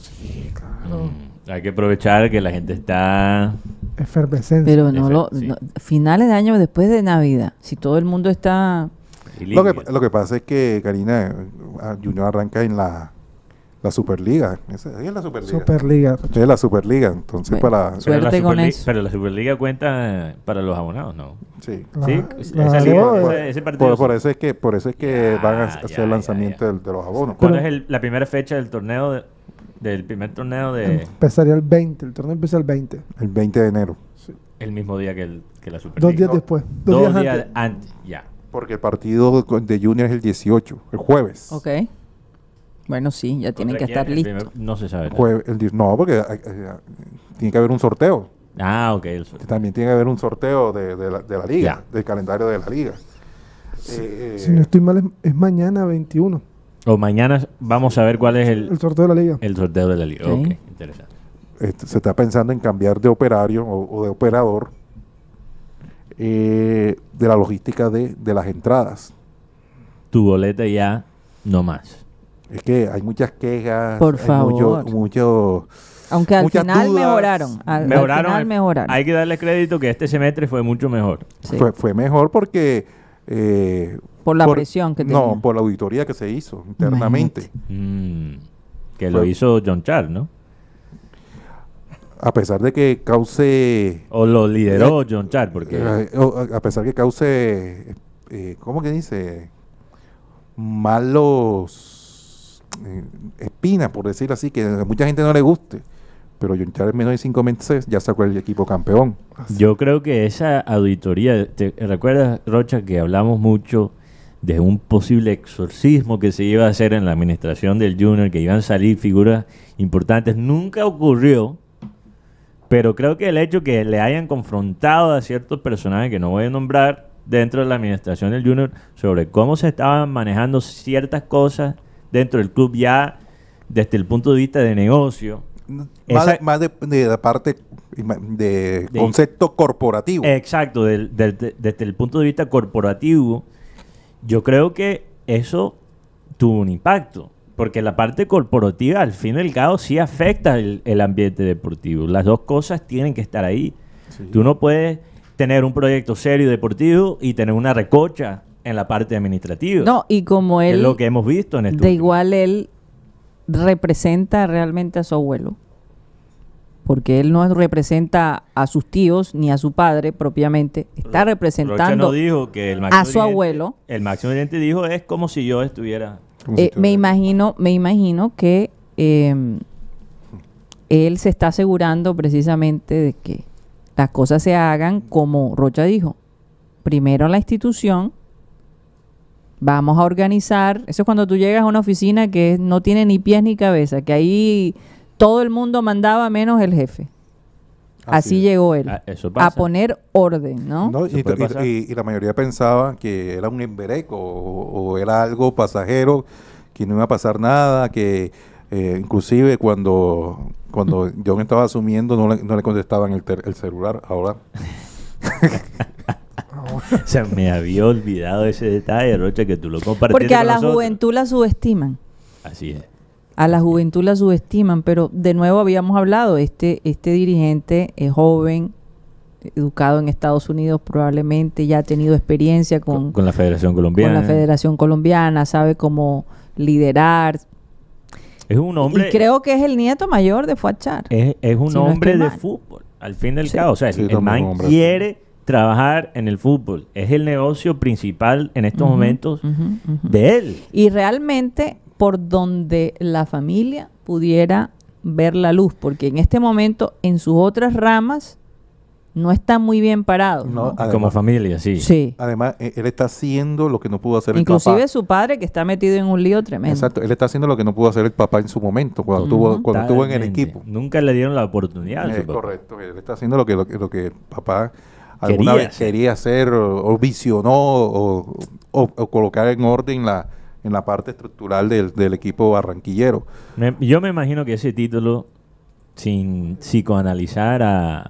Mm, hay que aprovechar que la gente está... Efervescencia. Pero no lo. Sí. no- finales de año después de Navidad. Si todo el mundo está. Lo que, lo que pasa es que, Karina, a- Junior arranca en la, la Superliga. Esa es la Superliga. Superliga. Sí, es la Superliga. Entonces, Bueno, para... su- pero, la Suerte con Superli- eso. pero la Superliga cuenta para los abonados, ¿no? Sí. Sí, Claro, esa claro. liga, Por, ese, ese partido. por- por eso es que, por eso es que Ya, van a ya, hacer ya, el lanzamiento ya. del- De, los abonos. ¿Cuándo Pero- es el- la primera fecha del torneo, de- del primer torneo de Empezaría el veinte. El torneo empieza el veinte. El veinte de enero. el mismo día que, el, que la Superliga? Dos días no. después. Dos, Dos días, días antes. antes, ya. Porque el partido con- de Junior es el dieciocho, el jueves. Ok. Bueno, sí, ya tienen que ¿Contra estar quién? El listos. primer- no se sabe. ¿no? Jueves, el die- no, porque eh, eh, tiene que haber un sorteo. Ah, ok. el sorteo. También tiene que haber un sorteo de, de la, de la liga, Ya. del calendario de la liga. Eh, Si no estoy mal, es, es mañana veintiuno. O mañana vamos a ver cuál es el, El sorteo de la liga. el sorteo de la liga. Ok. Ok, interesante. este, se está pensando en cambiar de operario o, o de operador eh, de la logística de, de las entradas. Tu boleta ya no más. Es que hay muchas quejas. Por hay favor. mucho- mucho- Aunque al muchas final dudas. mejoraron. Al, al Mejoraron. final hay- mejoraron. Hay que darle crédito que este semestre fue mucho mejor. Sí. fue, fue mejor porque... eh, Por la presión que No, tenía. por la auditoría que se hizo internamente. Mm, que Fue- lo hizo John Char, ¿no? A pesar de que cause... O lo lideró John Char, porque... eh, o- a pesar que cause... eh, ¿Cómo que dice? Malos... eh, espinas, por decir así, que a mucha gente no le guste. Pero John Char en menos de cinco meses ya sacó el equipo campeón. Yo creo que esa auditoría, ¿te recuerdas, Rocha, que hablamos mucho de un posible exorcismo que se iba a hacer en la administración del Junior, que iban a salir figuras importantes? Nunca ocurrió, pero creo que el hecho que le hayan confrontado a ciertos personajes que no voy a nombrar dentro de la administración del Junior sobre cómo se estaban manejando ciertas cosas dentro del club ya desde el punto de vista de negocio, Más, Esa- de, más de, de la parte de, De- concepto corporativo. Exacto, del- del- de- desde el punto de vista corporativo, yo creo que eso tuvo un impacto, porque la parte corporativa al fin y al cabo sí afecta el, el ambiente deportivo. Las dos cosas tienen que estar ahí. Sí. Tú no puedes tener un proyecto serio deportivo y tener una recocha en la parte administrativa. No, y como que es él, lo que hemos visto en este de último- igual él representa realmente a su abuelo. Porque él no representa a sus tíos ni a su padre propiamente. Está Rocha representando no dijo que el máximo a su dirigente- abuelo. El máximo dirigente dijo es como si yo estuviera... Como si Eh, tú- me imagino, me imagino que eh, él se está asegurando precisamente de que las cosas se hagan como Rocha dijo. Primero la institución, vamos a organizar. Eso es cuando tú llegas a una oficina que no tiene ni pies ni cabeza, que ahí todo el mundo mandaba menos el jefe. Así, Así es. llegó él. Ah, eso pasa. A poner orden, ¿no? No, Eso y, puede y- pasar. y- y la mayoría pensaba que era un embereco o, o era algo pasajero, que no iba a pasar nada, que eh, inclusive cuando, cuando John estaba asumiendo no le, no le contestaban el, ter- el celular. Ahora O sea, me había olvidado ese detalle, Rocha, que tú lo compartiste Porque a con la nosotros. juventud la subestiman. Así es. A la juventud la subestiman, pero de nuevo habíamos hablado, este, este dirigente es joven, educado en Estados Unidos probablemente, ya ha tenido experiencia Con, con, con la Federación con Colombiana. la Federación Colombiana, sabe cómo liderar. Es un hombre... Y creo que es el nieto mayor de Fuachar. Es, es un Si no hombre estoy de mal. fútbol, al fin del Sí. cabo. O sea, Sí, el, el también man un hombre de quiere trabajar en el fútbol. Es el negocio principal en estos Ujú, momentos ujú, ujú. de él. Y realmente por donde la familia pudiera ver la luz, porque en este momento en sus otras ramas no está muy bien parado. No, ¿no? además- Como familia, sí. Sí. además eh, él está haciendo lo que no pudo hacer el Inclusive papá. su padre que está metido en un lío tremendo. Exacto, él está haciendo lo que no pudo hacer el papá en su momento cuando tuvo cuando estuvo en el Totalmente. equipo. Nunca le dieron la oportunidad. a su Es papá. correcto, él está haciendo lo que lo, que- lo que el papá alguna Quería vez hacer. quería hacer o, o visionó o, o- o colocar en orden la en la parte estructural del, del equipo barranquillero. Me- yo me imagino que ese título, sin psicoanalizar a,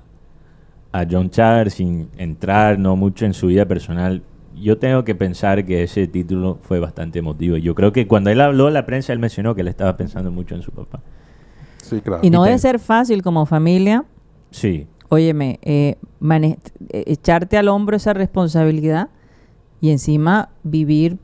a John Char, sin entrar no mucho en su vida personal, yo tengo que pensar que ese título fue bastante emotivo. Yo creo que cuando él habló a la prensa, él mencionó que él estaba pensando mucho en su papá. Sí, claro. Y no Y debe te- ser fácil como familia, Sí. óyeme, eh, mane- eh, echarte al hombro esa responsabilidad y encima vivir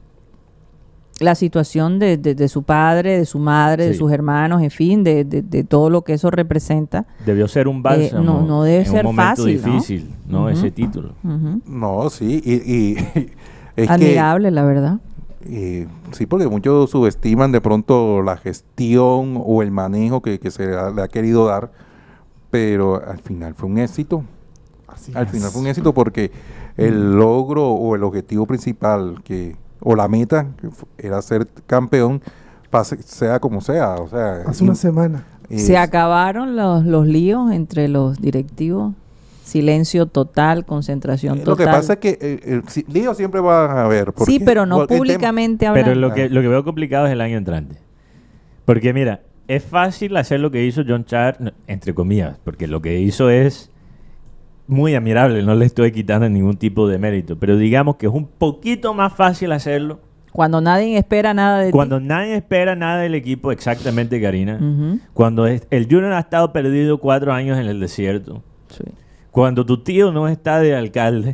la situación de, de- de su padre, de su madre, de Sí. sus hermanos, en fin, de, de- de todo lo que eso representa. Debió ser un bálsamo. Eh, no- no debe en ser un momento fácil, ¿no? difícil, ¿no? Ujú. Ese título. Ujú. No, sí, y, y es Admirable, la verdad. que eh, sí, porque muchos subestiman de pronto la gestión o el manejo que, que se le ha, le ha querido dar, pero al final fue un éxito. Así Al es. final fue un éxito porque el logro o el objetivo principal que o la meta que fu- era ser campeón, pase, sea como sea, o sea, Hace una in- semana. Se es- acabaron los, los líos entre los directivos. Silencio total, concentración eh, total. lo que pasa es que eh, el si- lío siempre va a haber. Sí, porque- pero no porque el tema- públicamente hablando. Pero lo que, lo que veo complicado es el año entrante. Porque mira, es fácil hacer lo que hizo John Char, no, entre comillas, porque lo que hizo es muy admirable, no le estoy quitando ningún tipo de mérito, pero digamos que es un poquito más fácil hacerlo Cuando nadie espera nada de cuando ti. nadie espera nada del equipo, exactamente, Karina. Ujú, Cuando es- el Junior ha estado perdido cuatro años en el desierto. sí. Cuando tu tío no está de alcalde.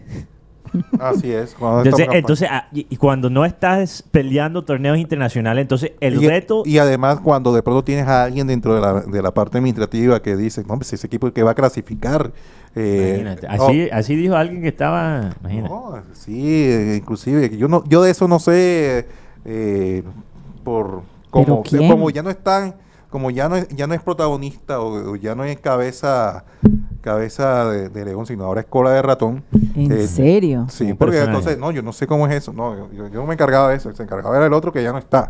Así es. cuando Entonces, estamos entonces ah, y, y cuando no estás peleando torneos internacionales, entonces el y, reto... y además cuando de pronto tienes a alguien dentro de la, de la parte administrativa que dice, no, pues ese equipo que va a clasificar. eh, Imagínate, oh, así, así dijo alguien que estaba... Imagínate. no, sí, eh, inclusive yo no, yo de eso no sé eh, por ¿Pero como, quién? como ya no están, como ya no es, ya no es protagonista o, o ya no es cabeza cabeza de, de león, sino ahora es cola de ratón. ¿En Eh, serio? Sí, Un porque personaje. entonces, no, yo no sé cómo es eso, no, yo, yo- yo no me encargaba de eso, se encargaba era el otro que ya no está,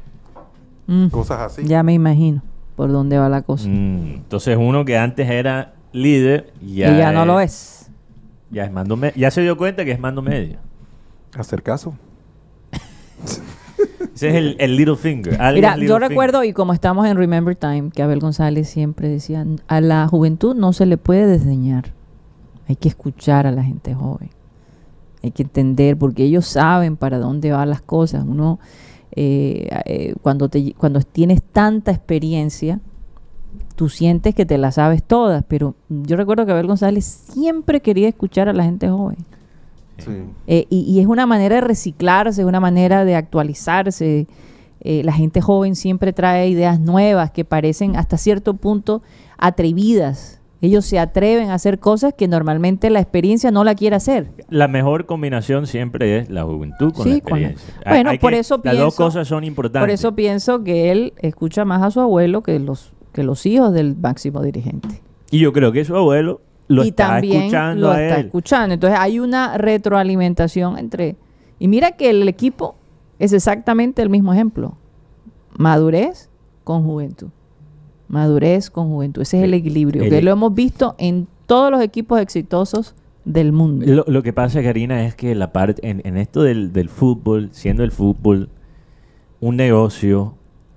Mm, cosas así. Ya me imagino por dónde va la cosa. Mm, entonces uno que antes era líder ya, y ya no lo es. Ya es mando me- ya se dio cuenta que es mando medio. Hacer caso. Ese es el, el little finger. Alias Mira, little yo finger. recuerdo, y como estamos en Remember Time, que Abel González siempre decía, a la juventud no se le puede desdeñar. Hay que escuchar a la gente joven. Hay que entender, porque ellos saben para dónde van las cosas. Uno, eh, eh, cuando, te, cuando tienes tanta experiencia, tú sientes que te las sabes todas, pero yo recuerdo que Abel González siempre quería escuchar a la gente joven. Sí. Eh, y, y es una manera de reciclarse, es una manera de actualizarse. Eh, la gente joven siempre trae ideas nuevas que parecen hasta cierto punto atrevidas. Ellos se atreven a hacer cosas que normalmente la experiencia no la quiere hacer. La mejor combinación siempre es la juventud con Sí, la con la- experiencia. Bueno, Hay por que- eso Las dos pienso- cosas son importantes. Por eso pienso que él escucha más a su abuelo que los, que los hijos del máximo dirigente. Y yo creo que su abuelo lo y está también escuchando lo a está él. escuchando. Entonces hay una retroalimentación entre... Y mira que el equipo es exactamente el mismo ejemplo. Madurez con juventud. Madurez con juventud. Ese es el equilibrio, El- que lo hemos visto en todos los equipos exitosos del mundo. Lo, lo que pasa, Karina, es que la parte en, en esto del, del fútbol, siendo el fútbol un negocio,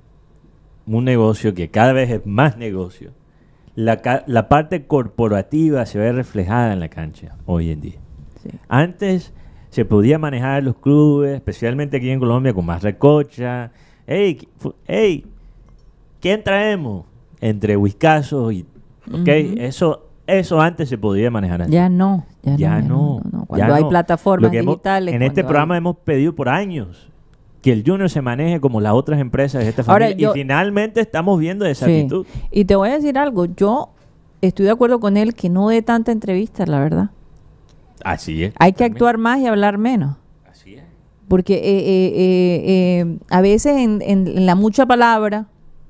un negocio que cada vez es más negocio, la, ca- la parte corporativa se ve reflejada en la cancha hoy en día. Sí. Antes se podía manejar los clubes, especialmente aquí en Colombia, con más recocha. Hey, qui- fu- hey, ¿quién traemos? Entre whiskazos y... Ok, Ujú. eso, eso antes se podía manejar así. Ya no, ya, Ya no, ya no, no, no. ya Cuando hay no. plataformas Lo que hemos- digitales. en este cuando programa hay- hemos pedido por años que el Junior se maneje como las otras empresas de esta Ahora, familia. yo- y finalmente estamos viendo esa Sí. actitud. Y te voy a decir algo, yo estoy de acuerdo con él que no dé tanta entrevista, la verdad. Así es. Hay que totalmente. actuar más y hablar menos. Así es. Porque eh, eh, eh, eh, a veces en, en- en la mucha palabra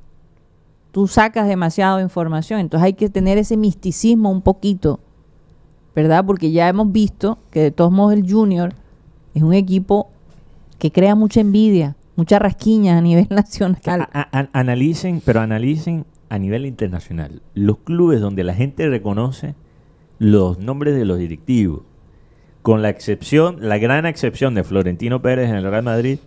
tú sacas demasiada información, entonces hay que tener ese misticismo un poquito, ¿verdad? Porque ya hemos visto que de todos modos el Junior es un equipo que crea mucha envidia, mucha rasquiña a nivel nacional. A- a- analicen, pero analicen a nivel internacional. Los clubes donde la gente reconoce los nombres de los directivos, con la excepción, la gran excepción de Florentino Pérez en el Real Madrid,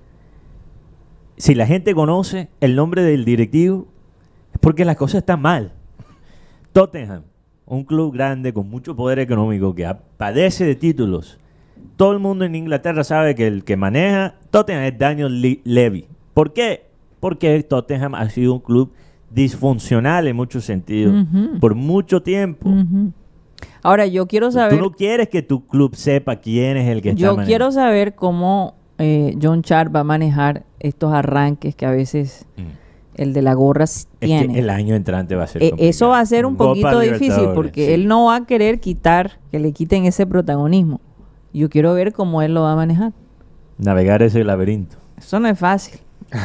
si la gente conoce el nombre del directivo, es porque las cosas están mal. Tottenham, un club grande con mucho poder económico que a- padece de títulos. Todo el mundo en Inglaterra sabe que el que maneja Tottenham es Daniel Le- Levy. ¿Por qué? Porque Tottenham ha sido un club disfuncional en muchos sentidos Ujú. por mucho tiempo. Ujú. Ahora, yo quiero saber... Tú no quieres que tu club sepa quién es el que está Yo manejando. quiero saber cómo eh, John Char va a manejar estos arranques que a veces Mm. el de la gorra s- Es tiene. que el año entrante va a ser Eh, complicado. eso va a ser un Copa poquito difícil Libertadores, porque sí. él no va a querer quitar, que le quiten ese protagonismo. Yo quiero ver cómo él lo va a manejar. Navegar ese laberinto. Eso no es fácil.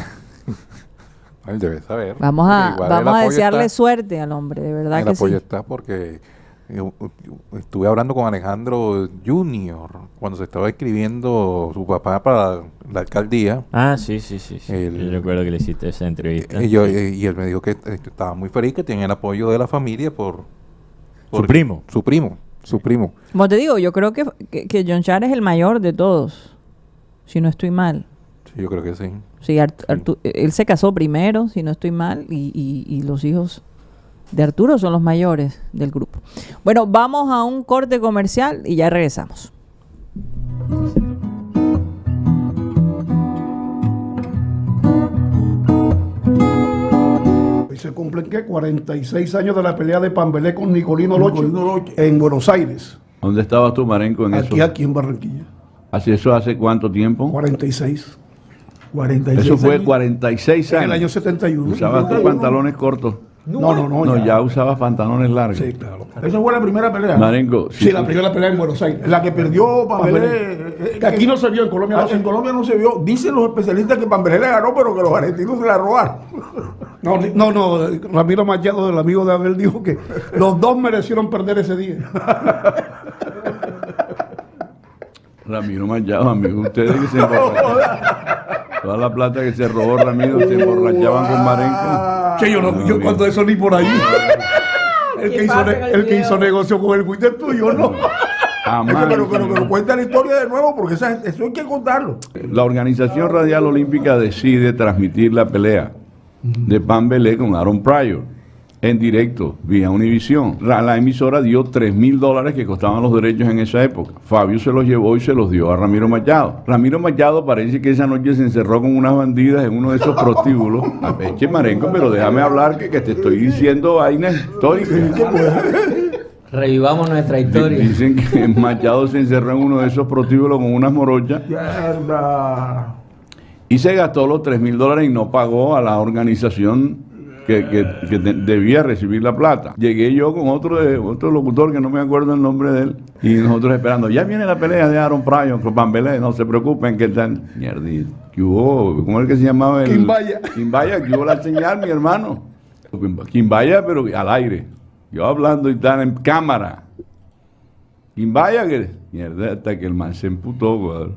Ay, debe saber. Vamos a, Igual el vamos a apoyo desearle está- suerte al hombre, de verdad El que apoyo sí. está porque eh, u- u- estuve hablando con Alejandro Junior cuando se estaba escribiendo su papá para la alcaldía. Ah, sí, sí, sí. sí. El- Yo recuerdo que le hiciste esa entrevista. Y, yo, eh, y él me dijo que eh, que estaba muy feliz, que tenía el apoyo de la familia por... Su primo. Su primo, su primo. Como te digo, yo creo que, que, que John Char es el mayor de todos, si no estoy mal. Sí, yo creo que sí. Sí, Art- Artu- él se casó primero, si no estoy mal, y, y- y los hijos de Arturo son los mayores del grupo. Bueno, vamos a un corte comercial y ya regresamos. Hoy se cumplen, ¿qué? cuarenta y seis años de la pelea de Pambelé con Nicolino Loche en Buenos Aires. ¿Dónde estabas tú, Marenco, en Aquí, eso? aquí en Barranquilla. ¿Hace eso hace cuánto tiempo? cuarenta y seis. Eso fue cuarenta y seis En años. el año setenta y uno. ¿Usabas tus pantalones cortos? No, no, no. No, ya, usabas pantalones largos. Sí, claro. Esa fue la primera pelea. Marenco, Sí, si la tú- primera pelea en Buenos Aires. La que perdió Pambelé. Que aquí no se vio, en Colombia no se En Colombia no se vio. Dicen los especialistas que Pambelé le ganó, pero que los argentinos se la robaron. No, di- no, no, Ramiro Machado, el amigo de Abel, dijo que los dos merecieron perder ese día. Ramiro Machado, amigo, ustedes que se emborrachaban. Toda la plata que se robó Ramiro se emborrachaban con Marenco. Che, yo, no, yo cuando eso ni por ahí. El que, hizo, ne- el que hizo negocio con el Twitter tuyo, no. Jamás. Pero, pero, pero cuenta la historia de nuevo porque esa- eso hay que contarlo. La Organización Radial Olímpica decide transmitir la pelea de Pambelé con Aaron Pryor en directo vía Univisión. La, la emisora dio tres mil dólares que costaban los derechos en esa época. Fabio se los llevó y se los dio a Ramiro Machado. Ramiro Machado parece que esa noche se encerró con unas bandidas en uno de esos prostíbulos. A ver, che, Marenco, pero déjame hablar que, que te estoy diciendo vainas históricas. Revivamos nuestra historia. Dicen que Machado se encerró en uno de esos prostíbulos con unas morochas Mierda. y se gastó los tres mil dólares y no pagó a la organización que, que- que de- debía recibir la plata. Llegué yo con otro, de- otro locutor que no me acuerdo el nombre de él y nosotros esperando, ya viene la pelea de Aaron Pryor con Pambelé, no se preocupen que están, mierda, que hubo, ¿cómo es que se llamaba? El, Quimbaya. Quimbaya, que hubo la señal, mi hermano. Quimbaya, pero al aire. Yo hablando y tal en cámara. Quimbaya, que mierda, hasta que el man se emputó, güey.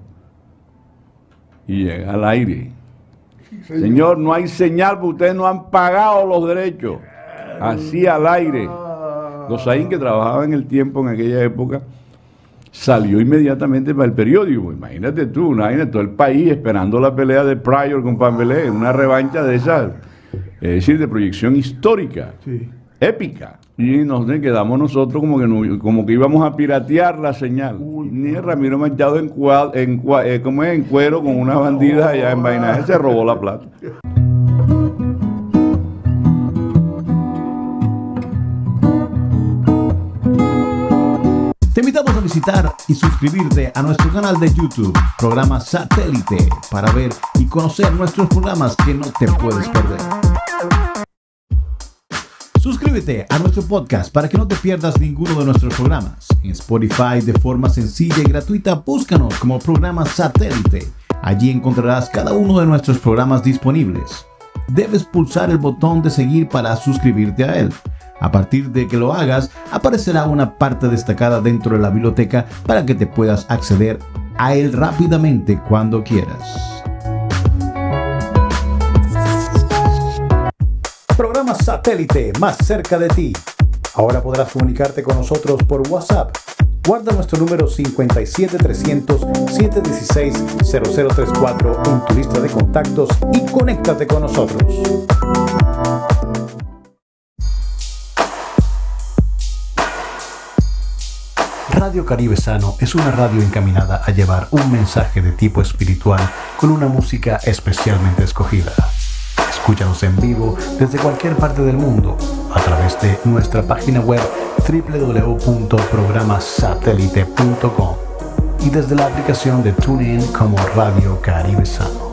Y llega al aire. Señor, no hay señal porque ustedes no han pagado los derechos. Así al aire. Gozaín, que trabajaba en el tiempo en aquella época, salió inmediatamente para el periódico. Imagínate tú, una vaina, todo el país esperando la pelea de Pryor con Pambelé, una revancha de esas, es decir, de proyección histórica, épica. Y nos quedamos nosotros como que, no- como que íbamos a piratear la señal. Ni Ramiro Machado en, cua- en, cua- eh, como es, en cuero con una bandida allá en vaina, se robó la plata. Te invitamos a visitar y suscribirte a nuestro canal de YouTube, Programa Satélite, para ver y conocer nuestros programas que no te puedes perder. Suscríbete a nuestro podcast para que no te pierdas ninguno de nuestros programas. En Spotify, de forma sencilla y gratuita, búscanos como Programa Satélite. Allí encontrarás cada uno de nuestros programas disponibles. Debes pulsar el botón de seguir para suscribirte a él. A partir de que lo hagas, aparecerá una parte destacada dentro de la biblioteca para que te puedas acceder a él rápidamente cuando quieras. Programa Satélite más cerca de ti. Ahora podrás comunicarte con nosotros por WhatsApp. Guarda nuestro número cinco siete trescientos, siete uno seis, cero cero tres cuatro en tu lista de contactos y conéctate con nosotros. Radio Caribe Sano es una radio encaminada a llevar un mensaje de tipo espiritual con una música especialmente escogida. Escúchanos en vivo desde cualquier parte del mundo a través de nuestra página web doble u doble u doble u punto programa satélite punto com y desde la aplicación de TuneIn como Radio Caribe Sano.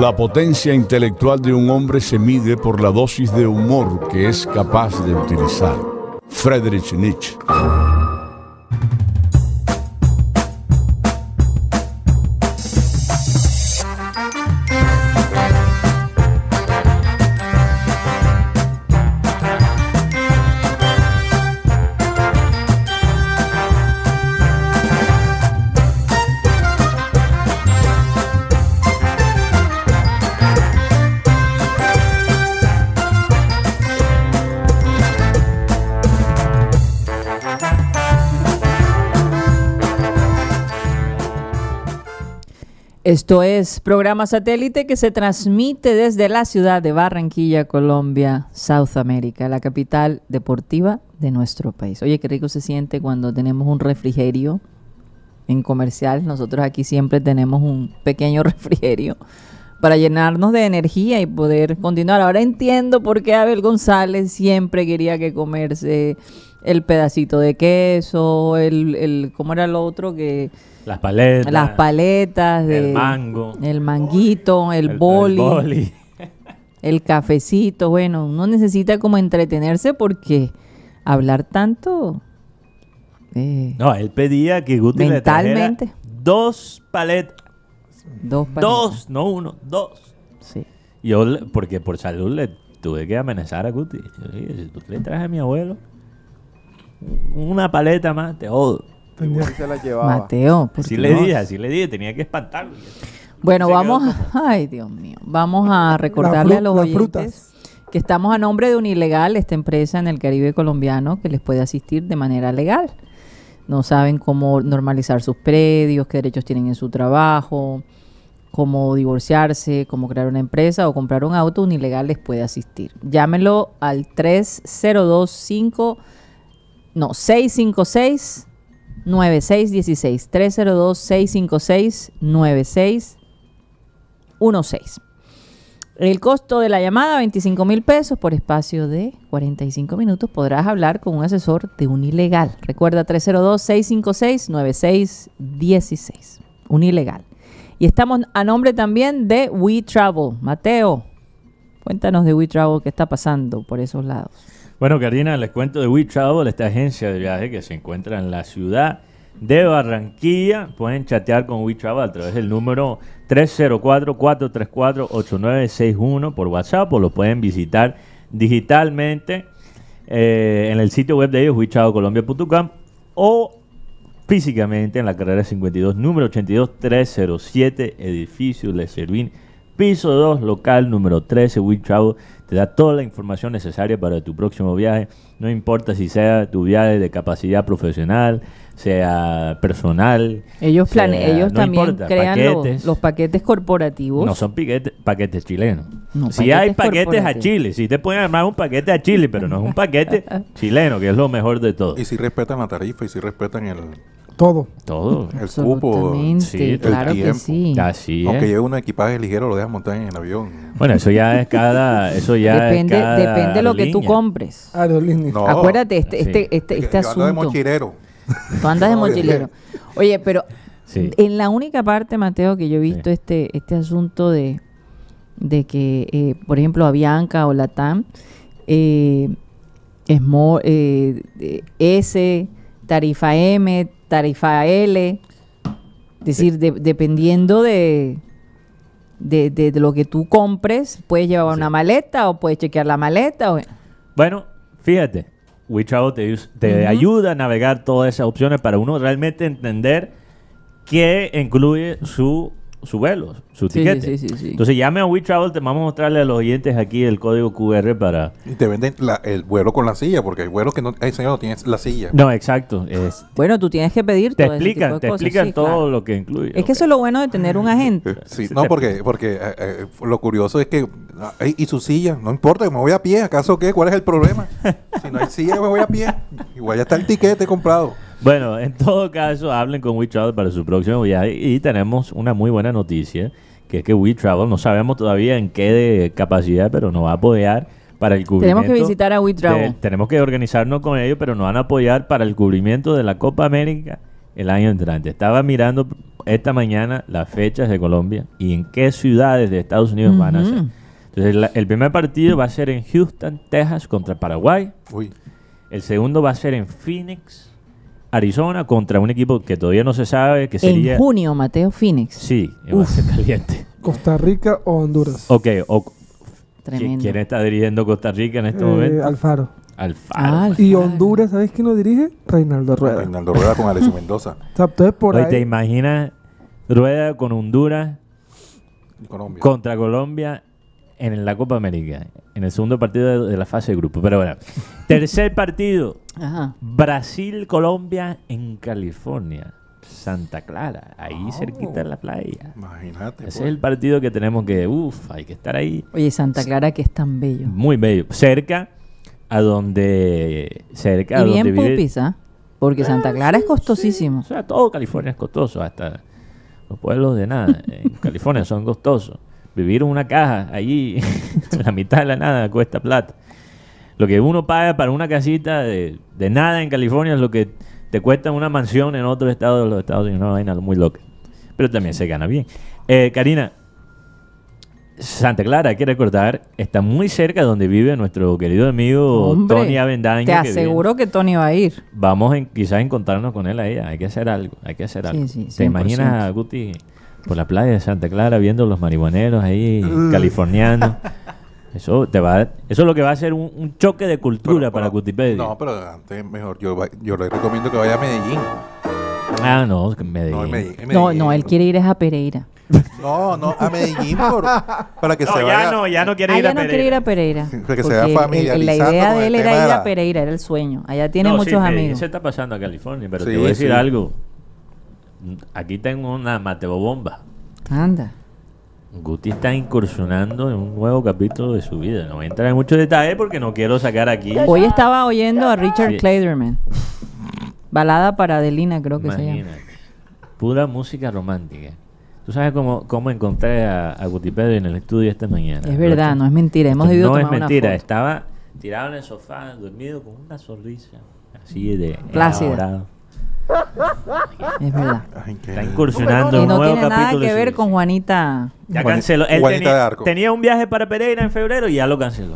La potencia intelectual de un hombre se mide por la dosis de humor que es capaz de utilizar. Friedrich Nietzsche. Esto es programa satélite que se transmite desde la ciudad de Barranquilla, Colombia, South America, la capital deportiva de nuestro país. Oye, qué rico se siente cuando tenemos un refrigerio en comercial. Nosotros aquí siempre tenemos un pequeño refrigerio para llenarnos de energía y poder continuar. Ahora entiendo por qué Abel González siempre quería que comerse el pedacito de queso, el, el ¿cómo era lo otro? que Las paletas. Las paletas. De, el mango. El manguito, el, el boli. El boli. El cafecito. Bueno, uno necesita como entretenerse porque hablar tanto... Eh, no, él pedía que Guti mentalmente. le trajera dos paletas. Dos paletas. Dos, no uno, dos. Sí. Yo, porque por salud le tuve que amenazar a Guti. Yo dije, si tú le traes a mi abuelo una paleta más, te odio. Se la llevaba. Mateo, ¿por así qué le no? dije, así le dije, tenía que espantarlo. Bueno, Se vamos, quedó... ay Dios mío, vamos a recordarle a los oyentes frutas. que estamos a nombre de Unilegal, esta empresa en el Caribe colombiano que les puede asistir de manera legal. No saben cómo normalizar sus predios, qué derechos tienen en su trabajo, cómo divorciarse, cómo crear una empresa o comprar un auto. Unilegal les puede asistir. Llámenlo al tres cero dos cinco, no, seis cinco seis nueve seis uno seis, tres cero dos, seis cinco seis, nueve seis uno seis. El costo de la llamada, veinticinco mil pesos por espacio de cuarenta y cinco minutos. Podrás hablar con un asesor de Unilegal. Recuerda, tres cero dos, seis cinco seis, nueve seis uno seis. Unilegal. Y estamos a nombre también de We Travel. Mateo, cuéntanos de We Travel, qué está pasando por esos lados. Bueno, Karina, les cuento de We Travel, esta agencia de viaje que se encuentra en la ciudad de Barranquilla. Pueden chatear con We Travel a través del número tres cero cuatro, cuatro tres cuatro, ocho nueve seis uno por WhatsApp, o lo pueden visitar digitalmente eh, en el sitio web de ellos, we travel colombia punto com, o físicamente en la carrera cincuenta y dos, número ochenta y dos, trescientos siete, edificio Le Servín, piso dos, local número trece. We Travel te da toda la información necesaria para tu próximo viaje. No importa si sea tu viaje de capacidad profesional, sea personal. Ellos planean, ellos no también importa, crean paquetes. Los, los paquetes corporativos. No son paquetes, paquetes chilenos. No, si paquetes hay paquetes a corporativos. Chile, si te pueden armar un paquete a Chile, pero no es un paquete chileno, que es lo mejor de todo. Y si respetan la tarifa y si respetan el... Todo. Todo. El cupo, sí, el claro tiempo. que sí. Así Aunque es. lleve un equipaje ligero, lo dejan montar en el avión. Bueno, eso ya es cada... Eso ya depende es cada depende de lo que tú aerolínea. compres. Aerolínea. No. Acuérdate, este, Sí. este, este, este Yo ando de asunto. mochilero. Tú andas de No, mochilero. Oye, pero Sí. en la única parte, Mateo, que yo he visto Sí. este, este asunto de, de que, eh, por ejemplo, Avianca o Latam, eh, Smo- eh, eh, S, tarifa M, tarifa L, es decir, de- dependiendo de, de, de- de lo que tú compres, puedes llevar Sí. una maleta o puedes chequear la maleta. O, Bueno, fíjate, We Travel te, te Ujú. ayuda a navegar todas esas opciones para uno realmente entender qué incluye su, su vuelo, su Sí, tiquete. sí, sí, sí, sí. Entonces llame a We Travel, te vamos a mostrarle a los oyentes aquí el código Q R para... Y te venden la- el vuelo con la silla, porque hay vuelos que no, el señor no tiene la silla. No, exacto. Es, Bueno, tú tienes que pedir te todo ese tipo explican, de te cosas, explican sí, todo claro. lo que incluye. Es que eso es lo bueno de tener un agente. Sí, Sí, no, te- porque, porque eh, eh, lo curioso es que... ah, ey, ¿y su silla? No importa, me voy a pie. ¿Acaso qué? ¿Cuál es el problema? Si no hay silla, me voy a pie. Igual ya está el tiquete comprado. Bueno, en todo caso, hablen con We Travel para su próximo viaje. Y tenemos una muy buena noticia, que es que We Travel, no sabemos todavía en qué de capacidad, pero nos va a apoyar para el cubrimiento. Tenemos que visitar a We Travel. de- tenemos que organizarnos con ellos, pero nos van a apoyar para el cubrimiento de la Copa América el año entrante. Estaba mirando esta mañana las fechas de Colombia y en qué ciudades de Estados Unidos van a ser. Entonces, la, el primer partido va a ser en Houston, Texas, contra Paraguay. Uy. El segundo va a ser en Phoenix, Arizona, contra un equipo que todavía no se sabe, que sería... En junio, Mateo, Phoenix. Sí, va a ser caliente. Costa Rica o Honduras. Ok, o... Tremendo. ¿Quién está dirigiendo Costa Rica en este Eh, momento? Alfaro. Alfaro. Ah, Y Honduras, ¿sabes quién lo dirige? Reinaldo Rueda. Reinaldo Rueda con Alexis Mendoza. O sea, entonces por Oye, ahí... ¿te imaginas Rueda con Honduras Colombia. contra Colombia en la Copa América? En el segundo partido de, de la fase de grupo. Pero bueno, tercer partido. Ajá. Brasil-Colombia en California. Santa Clara, ahí Oh. cerquita de la playa. Imagínate. Ese pues. es el partido que tenemos que, uff, hay que estar ahí. Oye, Santa Clara, que es tan bello. Muy bello. Cerca a donde... Cerca a Y bien donde vive... pupis, ¿ah? Porque Santa Clara es costosísimo. O sea, todo California es costoso, hasta los pueblos de nada. En California son costosos. Vivir en una caja allí, en la mitad de la nada, cuesta plata. Lo que uno paga para una casita de, de nada en California es lo que te cuesta una mansión en otro estado de los Estados Unidos. Una vaina muy loca. Pero también se gana bien. Eh, Karina, Santa Clara, hay que recordar, está muy cerca de donde vive nuestro querido amigo Hombre, Tony Avendaño. Te que aseguro que Tony va a ir. vive- Vamos en, quizás a encontrarnos con él ahí. Hay que hacer algo. Hay que hacer Sí, algo. sí, ¿Te cien por ciento. imaginas a Guti por la playa de Santa Clara viendo los marihuaneros ahí Mm. californianos? Eso te va a- eso es lo que va a ser un, un choque de cultura Pero- para pero- Gutipedia. No, pero antes mejor. Yo, va- yo le recomiendo que vaya a Medellín. Ah, no, que Medellín. No, en Medellín. en No, Medellín. no, él quiere ir es a Pereira. No, no, a Medellín por, para que No, se ya vaya. no, ya no quiere Ah, ir a ya no Pereira. quiere ir a Pereira. Para que se Porque vaya el- el- la familiarizando idea con de el él tema era de ir la- a Pereira, era el sueño. Allá tiene No, muchos sí, amigos. Eso está pasando a California, pero Sí, te voy a decir sí. algo. Aquí tengo una Mateo Bomba. Anda. Guti está incursionando en un nuevo capítulo de su vida. No voy a entrar en muchos detalles porque no quiero sacar aquí. Hoy estaba oyendo a Richard Sí. Clayderman. Balada para Adelina, creo que se llama. Imagínate. Pura música romántica. ¿Tú sabes cómo, cómo encontré a, a Guti Pedro en el estudio esta mañana? Es verdad, Rocha? no es mentira. Hemos Esto debido No es tomar una mentira. foto. Estaba tirado en el sofá, dormido con una sonrisa así de Plácida. enamorado. Es verdad. Ay, qué- Está incursionando Y en un no nuevo tiene nada capítulo. que de su ver vida. con Juanita. Ya Juanita- canceló. Él Juanita de tenía, Arco. tenía un viaje para Pereira en febrero y ya lo canceló.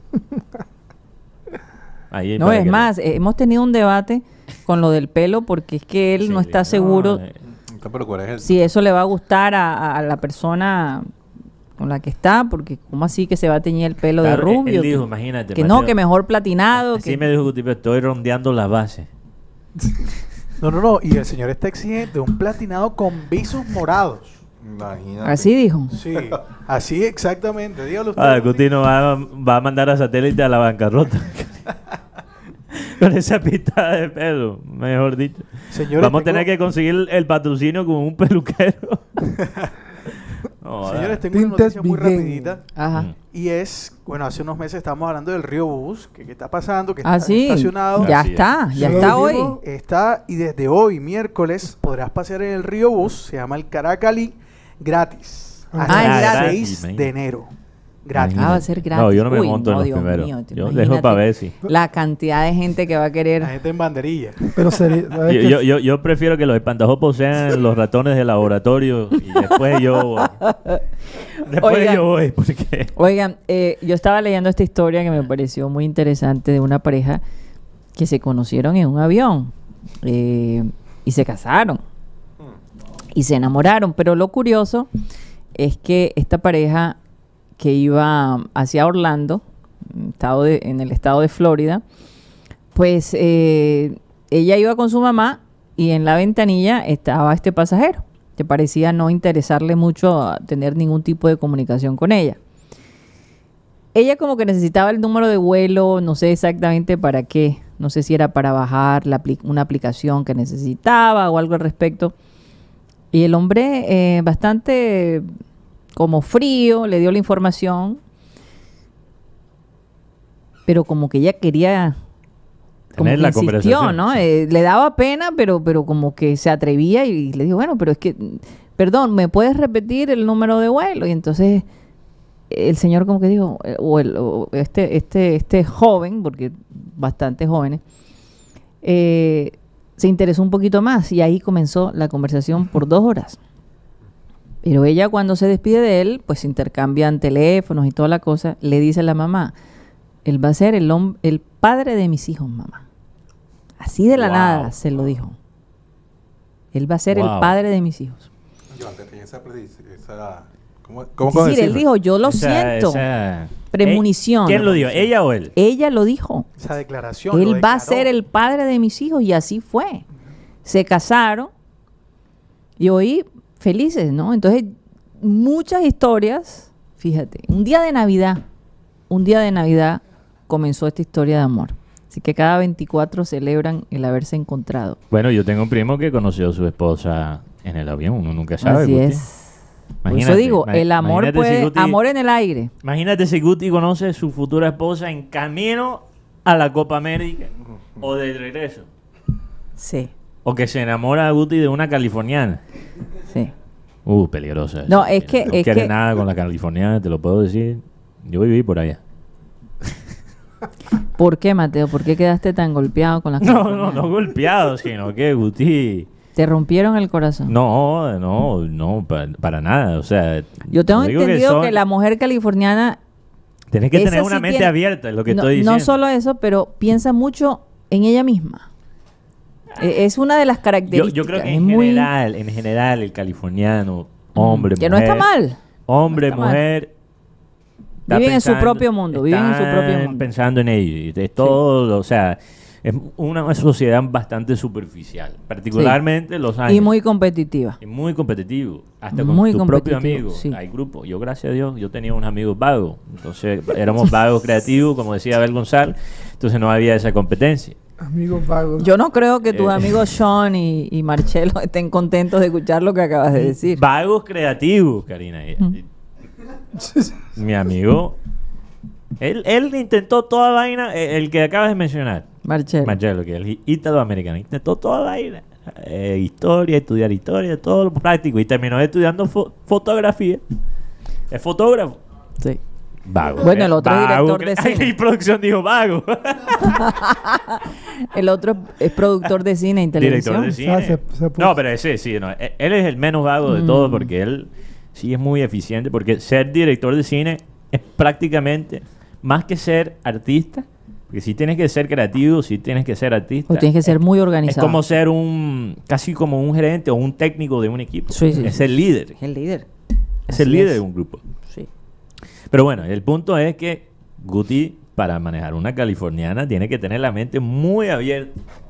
Ahí No, para es que- más, eh, hemos tenido un debate con lo del pelo porque es que él Sí, no está no, seguro eh, Pero ¿cuál es el- si eso le va a gustar a, a- a la persona con la que está, porque ¿cómo así que se va a teñir el pelo Claro, de él- rubio? él dijo, que, imagínate, que no, Mateo. que mejor platinado. Así que- me dijo Guti, pero estoy rondeando las bases. No, no, no. Y el señor está exigente un platinado con visos morados. Imagínate. Así dijo. Sí, así exactamente. Dígalo usted. Ah, Guti nos va, va a mandar a satélite a la bancarrota. Con esa pista de pelo, mejor dicho. Señores, Vamos a tengo- tener que conseguir el patrocinio con un peluquero. No, Señores, ah. tengo una Tintes noticia muy Biguén. rapidita. Ajá. Mm. Y es, bueno, hace unos meses estábamos hablando del río Bus, que, que está pasando, que Ah, está sí. estacionado. Ya Así es. está, ya ¿Ya está lo hoy. dijimos? Está, y desde hoy, miércoles, podrás pasear en el río Bus, se llama el Caracalí, gratis. Ah, Hasta es el gratis. seis de Imagínate. enero. Gratis. Ah, va a ser gratis. No, yo no me Uy, monto en no, los Dios primeros. mío, te Yo imagínate dejo para ver si. la cantidad de gente que va a querer. La gente en banderilla. Pero sería, ¿sabes Yo, qué? yo, yo, yo prefiero que los espantajopos sean los ratones de laboratorio y después yo voy. Después Oigan. yo voy, porque. Oigan, eh, yo estaba leyendo esta historia que me pareció muy interesante de una pareja que se conocieron en un avión eh, y se casaron y se enamoraron. Pero lo curioso es que esta pareja que iba hacia Orlando, estado de- en el estado de Florida, pues eh, ella iba con su mamá y en la ventanilla estaba este pasajero, que parecía no interesarle mucho a tener ningún tipo de comunicación con ella. Ella como que necesitaba el número de vuelo, no sé exactamente para qué, no sé si era para bajar la apli- una aplicación que necesitaba o algo al respecto. Y el hombre eh, bastante como frío, le dio la información, pero como que ella quería, como Tener que la insistió, conversación, ¿no? sí. Eh, le daba pena, pero, pero como que se atrevía y le dijo, bueno, pero es que, perdón, ¿me puedes repetir el número de vuelo? Y entonces el señor como que dijo, eh, o, el, o este, este, este joven, porque bastante jóvenes, eh, se interesó un poquito más y ahí comenzó la conversación por dos horas. Pero ella cuando se despide de él, pues intercambian teléfonos y toda la cosa, le dice a la mamá, él va a ser el, hom- el padre de mis hijos, mamá. Así de la Wow. nada se lo dijo. Él va a ser Wow. el padre de mis hijos. Yo antes tenía esa, predic- esa ¿cómo, cómo Es decir, él decirlo? dijo, yo lo Esa- siento. esa- Premonición. ¿Quién lo dijo? ¿Ella o él? Ella lo dijo. Esa declaración. lo Él va a declaró. ser el padre de mis hijos y así fue. Se casaron y hoy felices, ¿no? Entonces, muchas historias, fíjate, un día de Navidad, un día de Navidad comenzó esta historia de amor. Así que cada veinticuatro celebran el haberse encontrado. Bueno, yo tengo un primo que conoció a su esposa en el avión, uno nunca sabe. Así Guti. es. Por eso Imagínate, digo, ma- el amor imagínate puede, si Guti- amor en el aire. Imagínate si Guti conoce a su futura esposa en camino a la Copa América o de regreso. Sí, O que se enamora a Guti de una californiana. sí. Uh, peligrosa. esa. No, es que- No es quiere que- nada con la californiana, te lo puedo decir. Yo viví por allá. ¿Por qué, Mateo? ¿Por qué quedaste tan golpeado con las No, no, californianas? no golpeado, sino que Guti... Te rompieron el corazón. No, no, no, pa- para, nada. O sea, Yo tengo digo entendido son- que la mujer californiana Tienes que esa tener sí una mente tiene- abierta, es lo que no, estoy diciendo. no solo eso, pero piensa mucho en ella misma. E- Es una de las yo, características. yo creo que es en muy- general, en general, el californiano, hombre, que no mujer... está mal. Hombre, No está mal. mujer... está Viven en su pensando- propio mundo, viven en su están propio mundo. pensando en ello. y Es todo, o sea, es una sociedad bastante superficial. Particularmente los años. Y muy competitiva. Y muy competitivo. Hasta con Muy tu propio competitivo, amigo. sí. Hay grupos. Yo, gracias a Dios, yo tenía unos amigos vagos. Entonces, éramos vagos creativos, como decía Abel González. Entonces, no había esa competencia. Amigos vagos. Yo no creo que tus Eh. amigos Sean y, y Marcelo estén contentos de escuchar lo que acabas de decir. Vagos creativos, Karina. Mi amigo, él, él intentó toda vaina, eh, el que acabas de mencionar. Marcelo. Marcelo, que es el italoamericano. Intentó toda vaina. eh, historia, estudiar historia, todo lo práctico. Y terminó estudiando fo- fotografía. Es fotógrafo. Sí. Vago. Bueno, el otro es Vago director de que- cine. Y producción dijo vago. El otro es, es productor de cine y televisión. Director de cine. Ah, se- se puso- no, pero ese sí, no. e- Él es el menos vago de Mm. todos porque él sí es muy eficiente. Porque ser director de cine es prácticamente más que ser artista. Porque sí tienes que ser creativo, sí tienes que ser artista. O tienes que ser muy Es organizado. como ser un, casi como un gerente o un técnico de un equipo. Sí, sí, es sí. el líder. Es el líder. Es el Así líder es. de un grupo. Sí. Pero bueno, el punto es que Guti, para manejar una californiana, tiene que tener la mente muy abierta.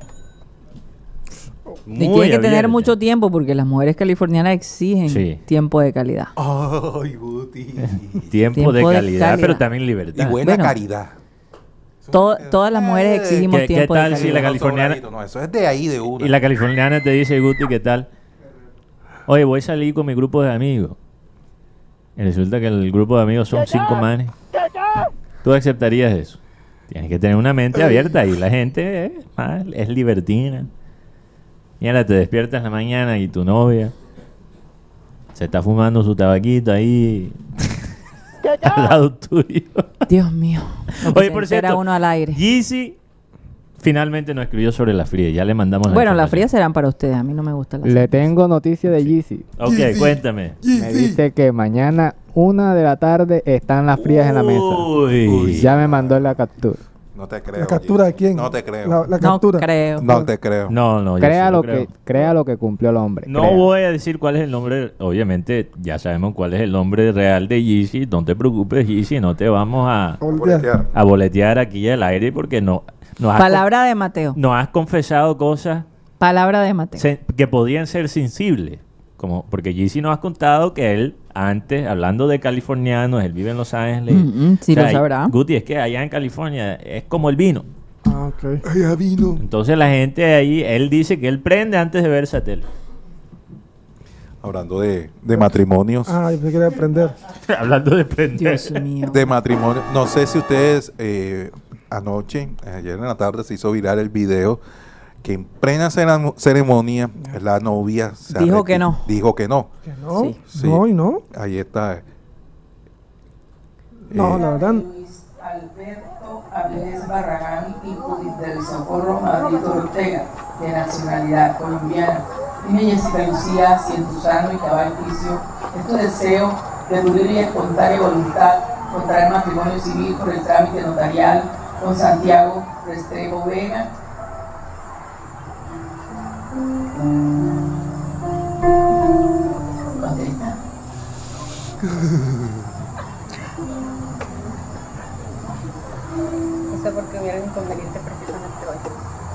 Y Muy tiene que tener abierta. mucho tiempo porque las mujeres californianas exigen Sí. tiempo de calidad. Ay, Guti. Tiempo, Tiempo de, de calidad, calidad. pero también libertad. Y buena Bueno. caridad. Todo- todas las mujeres exigimos ¿Qué- qué tiempo tal de si calidad. la californiana- No, eso es de ahí, de una. Y la californiana te dice, Guti, ¿qué tal? Oye, voy a salir con mi grupo de amigos. Y resulta que el grupo de amigos son cinco manes. ¿Tú aceptarías eso? Tienes que tener una mente abierta y la gente eh, ah, es libertina. Y ahora te despiertas en la mañana y tu novia se está fumando su tabaquito ahí al lado tuyo. Dios mío. Lo que Oye, se por entera cierto, uno al aire. Yeezy finalmente nos escribió sobre la fría. Ya le mandamos la Bueno, las información. frías serán para ustedes. A mí no me gusta la Le tengo noticia de Yeezy. Ok, cuéntame. Me dice que mañana, una de la tarde, están las frías en la mesa. Uy. Ya me mandó la captura. No te creo. ¿La captura de quién? No te creo. La, la No captura. creo. No te creo. No, no, yo Crea sí lo creo. que crea lo que cumplió el hombre. No crea. voy a decir cuál es el nombre. Obviamente, ya sabemos cuál es el nombre real de Yeezy. No te preocupes, Yeezy. No te vamos a, Olvidar. a boletear aquí al aire porque no. Nos has, Palabra de Mateo. con- nos has confesado cosas Palabra de Mateo. sen- que podían ser sensibles. Como, porque Yeezy nos ha contado que él, antes, hablando de californianos, él vive en Los Ángeles. Mm, mm, sí O sea, lo sabrá. Guti, es que allá en California es como el vino. Ah, ok. Ay, ya vino. Entonces la gente ahí, él dice que él prende antes de ver satélite. Hablando de, de matrimonios. Ah, yo quería aprender. Hablando de prender. Dios mío. De matrimonio. No sé si ustedes eh, anoche, ayer en la tarde, se hizo viral el video que en plena cena- ceremonia la novia se Dijo arrepin- que no. Dijo que no. ¿Que no? Sí. Sí. No, y no. Ahí está. No, Eh, la verdad. Alberto Avilés Barragán y Judith del Socorro Madrid Ortega. de nacionalidad colombiana. Dime, Jessica Lucía, si en tu sano y cabal juicio es tu deseo de tu libre y espontánea voluntad contraer matrimonio civil por el trámite notarial con Santiago Restrepo Vega. Contesta. Eso porque hubiera un inconveniente precisamente hoy.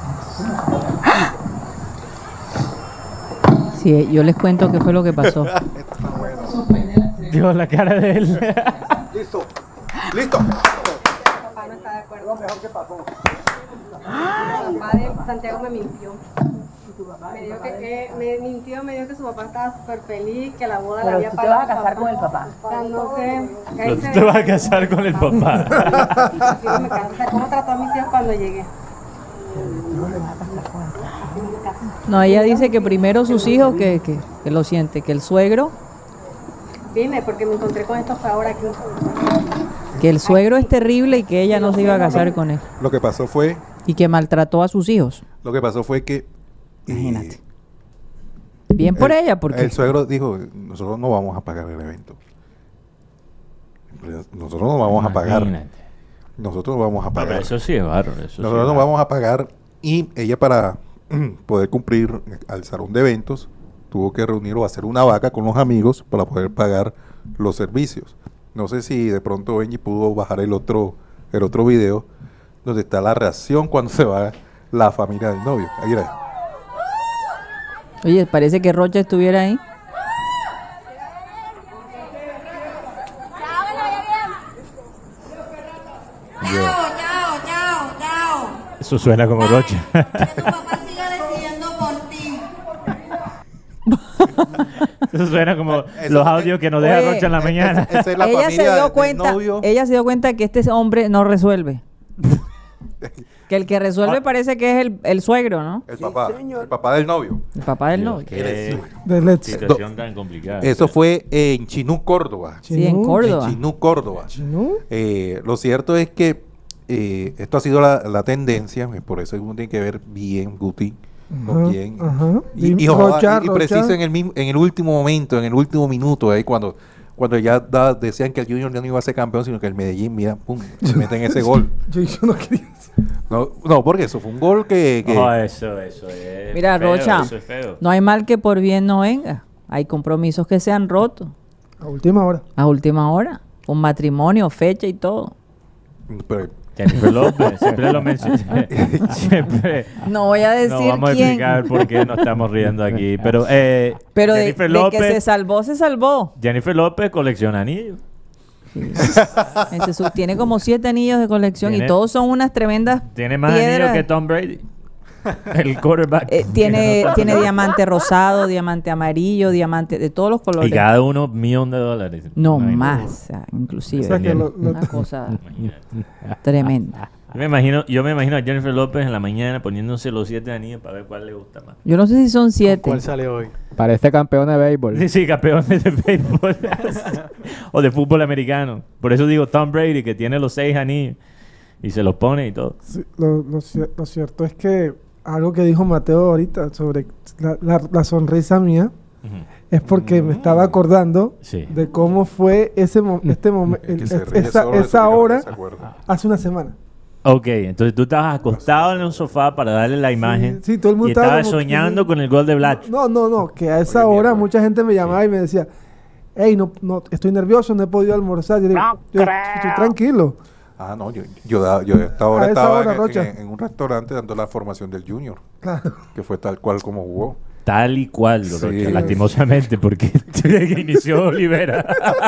Sí, yo les cuento qué fue lo que pasó. Dios, la cara de él. Listo. Listo. Papá no está de acuerdo. Lo mejor que pasó. El papá de Santiago me mintió. Me dijo que, que me mintió, me dijo que su papá estaba súper feliz, que la boda la Pero había tú te pagado. vas a casar con el papá. O sea, no sé. que ahí Pero tú se te ve- vas a casar con el papá. Así no me caso. O sea, ¿cómo trató a mis hijos cuando llegué? No, ella dice que primero sus hijos, que, que, que lo siente, que el suegro, Vine porque me encontré con estos ahora aquí. que el suegro es terrible y que ella no se iba a casar con él. Lo que pasó fue, Y que maltrató a sus hijos. lo que pasó fue que Imagínate. Bien por el, ella, porque el suegro dijo, nosotros no vamos a pagar el evento. Nosotros no vamos a pagar. Imagínate. Nosotros no vamos a Pero pagar. eso sí es bárbaro. Eso sí Nosotros es no bárbaro. vamos a pagar. Y ella, para poder cumplir al salón de eventos, tuvo que reunir o hacer una vaca con los amigos para poder pagar los servicios. No sé si de pronto Benji pudo bajar el otro, el otro video donde está la reacción cuando se va la familia del novio. Ahí era. oye, parece que Rocha estuviera ahí. Eso suena como Rocha. Eso suena como los audios que nos deja Oye, Rocha en la mañana. Esa es la ella se familia dio del cuenta, novio. ella se dio cuenta que este hombre no resuelve. Que el que resuelve parece que es el, el suegro, ¿no? El papá, el papá del novio. El papá del Dios, novio. qué De Let's. situación tan complicada. Eso fue en Chinú, Córdoba. Sí, en Córdoba. En Chinú, Córdoba. ¿Chinú? Eh, lo cierto es que eh, esto ha sido la, la tendencia, eh, por eso uno tiene que ver bien, Guti, con Ajá, quién. ajá. Y, Dim- y joda, Rocha, y- y Rocha. preciso en el, mismo- en el último momento, en el último minuto, ahí cuando, cuando ya da- decían que el Junior ya no iba a ser campeón, sino que el Medellín, mira, pum, se mete en ese gol. Yo, yo no quería. No, no, porque eso fue un gol que... que Oh, eso, eso es Mira, feo, Rocha, eso es feo. no hay mal que por bien no venga. Hay compromisos que se han roto A última hora. a última hora, con matrimonio, fecha y todo. pero- Jennifer López, siempre lo mencioné. Siempre. No voy a decir No vamos quién. a explicar por qué nos estamos riendo aquí. Pero, eh, Pero de, Jennifer de López, que se salvó, se salvó. Jennifer López colecciona anillos. Ese su- tiene como siete anillos de colección Tiene- y todos son unas tremendas Tiene más piedras. anillos que Tom Brady. El quarterback. Eh, tiene, tiene diamante rosado, diamante amarillo, diamante de todos los colores. Y cada uno millón de dólares. No Imagínate. más, o sea, inclusive. O sea que lo- lo- Una cosa tremenda. Yo me imagino, yo me imagino a Jennifer López en la mañana poniéndose los siete anillos para ver cuál le gusta más. Yo no sé si son siete. ¿Cuál sale hoy? Parece campeón de béisbol. Sí, sí, campeones de béisbol o de fútbol americano. Por eso digo Tom Brady, que tiene los seis anillos y se los pone y todo. Sí, lo, lo cier- lo cierto es que algo que dijo Mateo ahorita sobre la, la- la sonrisa mía Ujú. es porque me estaba acordando Sí. de cómo fue ese mo- este momento, que se ríe esa, solo de esa eso que no hora se acuerda. hace una semana. Ok, entonces tú estabas acostado en un sofá para darle la imagen sí, todo el mundo y estaba estabas como que- soñando con el gol de Black. No, no, no, que a esa Oye, hora mierda. mucha gente me llamaba y me decía, hey, no, no, estoy nervioso, no he podido almorzar. Yo digo, yo estoy tranquilo. Ah, no, yo, yo, da- yo a esta hora A esa estaba hora, en, Rocha. en- en un restaurante dando la formación del Junior, Claro. que fue tal cual como jugó. Tal y cual, Sí. Rocha, lastimosamente, porque inició Olivera.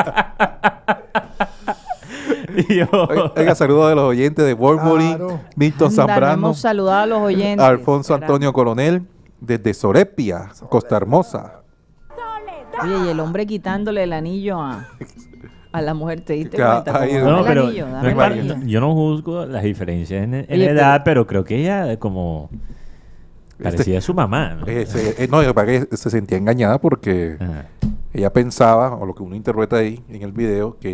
Y yo- Oiga, saludos de los oyentes de Walmore, Claro. Milton Anda, no Zambrano, hemos saludado a los oyentes. Alfonso Caramba. Antonio Coronel, desde Sorepia, Costa Hermosa. Oye, y el hombre quitándole el anillo a, a la mujer, ¿te diste Que cuenta? ahí- Como, No, dame el pero anillo, no dame es el para- anillo. yo no juzgo las diferencias en, en Oye, edad, pero creo que ella como parecía su mamá, ¿no? Eh, se- eh, no, yo para que se sentía engañada porque Ajá. ella pensaba, o lo que uno interpreta ahí en el video, que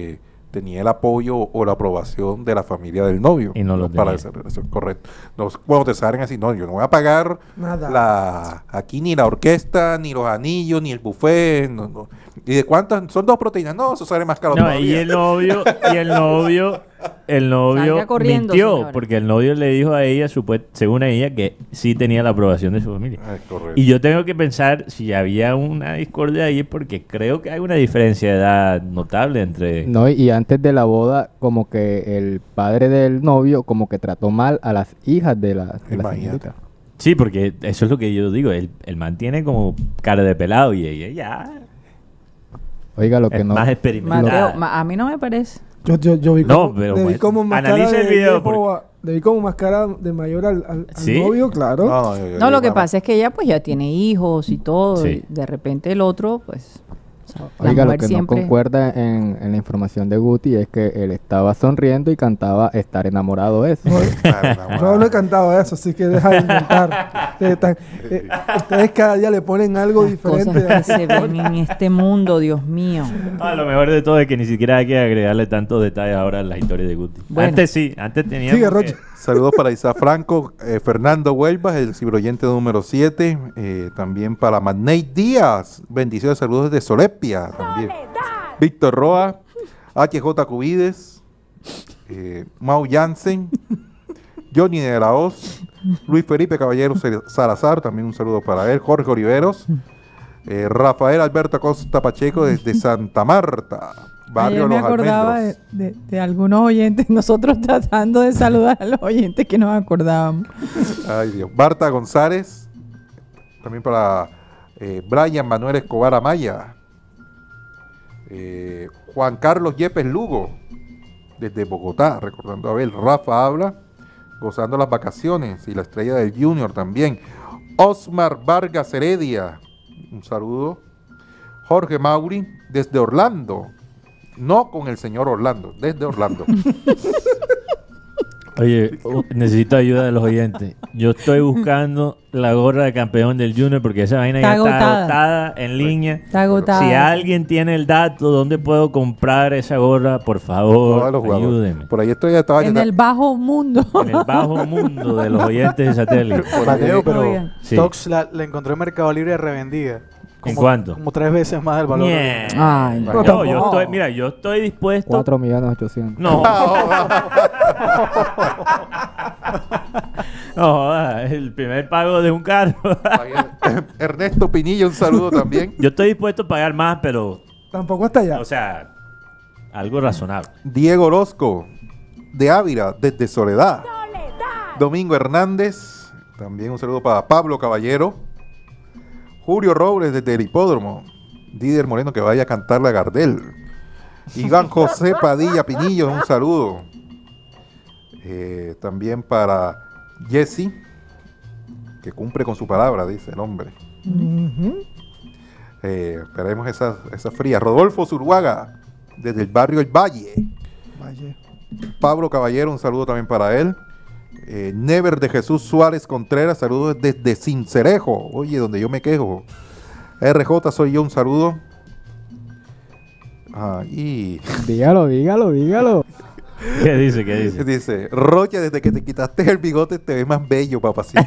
tenía el apoyo o la aprobación de la familia del novio. Y no lo para tenía. esa relación, correcto. No, cuando te salen así, no, yo no voy a pagar Nada. la aquí ni la orquesta, ni los anillos, ni el buffet. No, no. ¿Y de cuántas? Son dos proteínas. No, eso sale más caro No, todavía. y el novio, y el novio, el novio Salga corriendo, mintió, señora. porque el novio le dijo a ella, supuest- según ella, que sí tenía la aprobación de su familia. Ah, es correcto. Y yo tengo que pensar si había una discordia ahí, porque creo que hay una diferencia de edad notable entre... No, y antes de la boda, como que el padre del novio como que trató mal a las hijas de la, de la Imagínate. señorita. Sí, porque eso es lo que yo digo, el, el man tiene como cara de pelado y ella ya... Oiga, lo que Es no... más experimental. Mateo, ma- a mí no me parece. Yo, yo, yo vi No, como, pero le vi bueno, como más analiza cara el de video viejo a- le vi como más cara de mayor al, al- al ¿Sí? novio, claro. No, yo- yo- No, lo yo- que pasa es que ella pues ya tiene hijos y todo. Sí. Y de repente el otro, pues... o sea, la Oiga, lo mujer que siempre... no concuerda en, en la información de Guti es que él estaba sonriendo y cantaba Estar enamorado es. Yo no he cantado eso, así que deja de inventar. Ustedes, están- eh, ustedes cada día le ponen algo diferente. Cosas que se ven en este mundo, Dios mío. Ah, lo mejor de todo es que ni siquiera hay que agregarle tantos detalles ahora a las historias de Guti. Bueno. Antes sí, antes teníamos Sigue, que- Rocha. Saludos para Isa Franco, eh, Fernando Huelva, el cibroyente número siete. Eh, también para Magnate Díaz. Bendiciones, saludos desde Solepia. También. Víctor Roa, H J Cubides, eh, Mau Jansen, Johnny de la Hoz, Luis Felipe Caballero Salazar, también un saludo para él. Jorge Oliveros, eh, Rafael Alberto Acosta Pacheco desde Santa Marta, Barrio Ayer me Los acordaba de, Almendros. de- de algunos oyentes, nosotros tratando de saludar a los oyentes que nos acordábamos. Ay, Dios. Marta González. También para eh, Brian Manuel Escobar Amaya. Eh, Juan Carlos Yepes Lugo. Desde Bogotá. Recordando a ver. Rafa habla. Gozando las vacaciones. Y la estrella del Junior también. Osmar Vargas Heredia. Un saludo. Jorge Mauri. Desde Orlando. No con el señor Orlando. Desde Orlando. Oye, uh, necesito ayuda de los oyentes. Yo estoy buscando la gorra de campeón del Junior porque esa vaina Está ya está agotada. agotada en línea. Está agotada. Si alguien tiene el dato, ¿dónde puedo comprar esa gorra? Por favor, Todos los jugadores. ayúdenme. Por ahí estoy. Estaba En el bajo mundo. En el bajo mundo de los oyentes de satélite. Mateo, pero Oigan. Sí. Tox la, la encontró en Mercado Libre revendida. ¿En Como- cuánto? Como tres veces más del valor. Ñe. Ay, No, no. yo estoy, mira, yo estoy dispuesto. cuatro millones ochocientos. No. No, joda, el primer pago de un carro. Ernesto Pinilla, un saludo también. Yo estoy dispuesto a pagar más, pero, Tampoco hasta allá. o sea, algo razonable. Diego Orozco, de Ávila, desde Soledad. Domingo Hernández, también un saludo para Pablo Caballero. Julio Robles, desde el Hipódromo. Didier Moreno, que vaya a cantarle a Gardel. Iván José Padilla Pinillo, un saludo. Eh, también para Jesse, que cumple con su palabra, dice el hombre. Ujú. Eh, esperemos esa, esa fría. Rodolfo Zurwaga, desde el barrio El Valle. Vaya. Pablo Caballero, un saludo también para él. Eh, Never de Jesús Suárez Contreras, saludos desde Cincerejo. Oye, donde yo me quejo. R J soy yo, un saludo. Ah, y Dígalo, dígalo, dígalo. ¿Qué dice? ¿Qué dice? dice, Rocha, desde que te quitaste el bigote te ves más bello, papacito.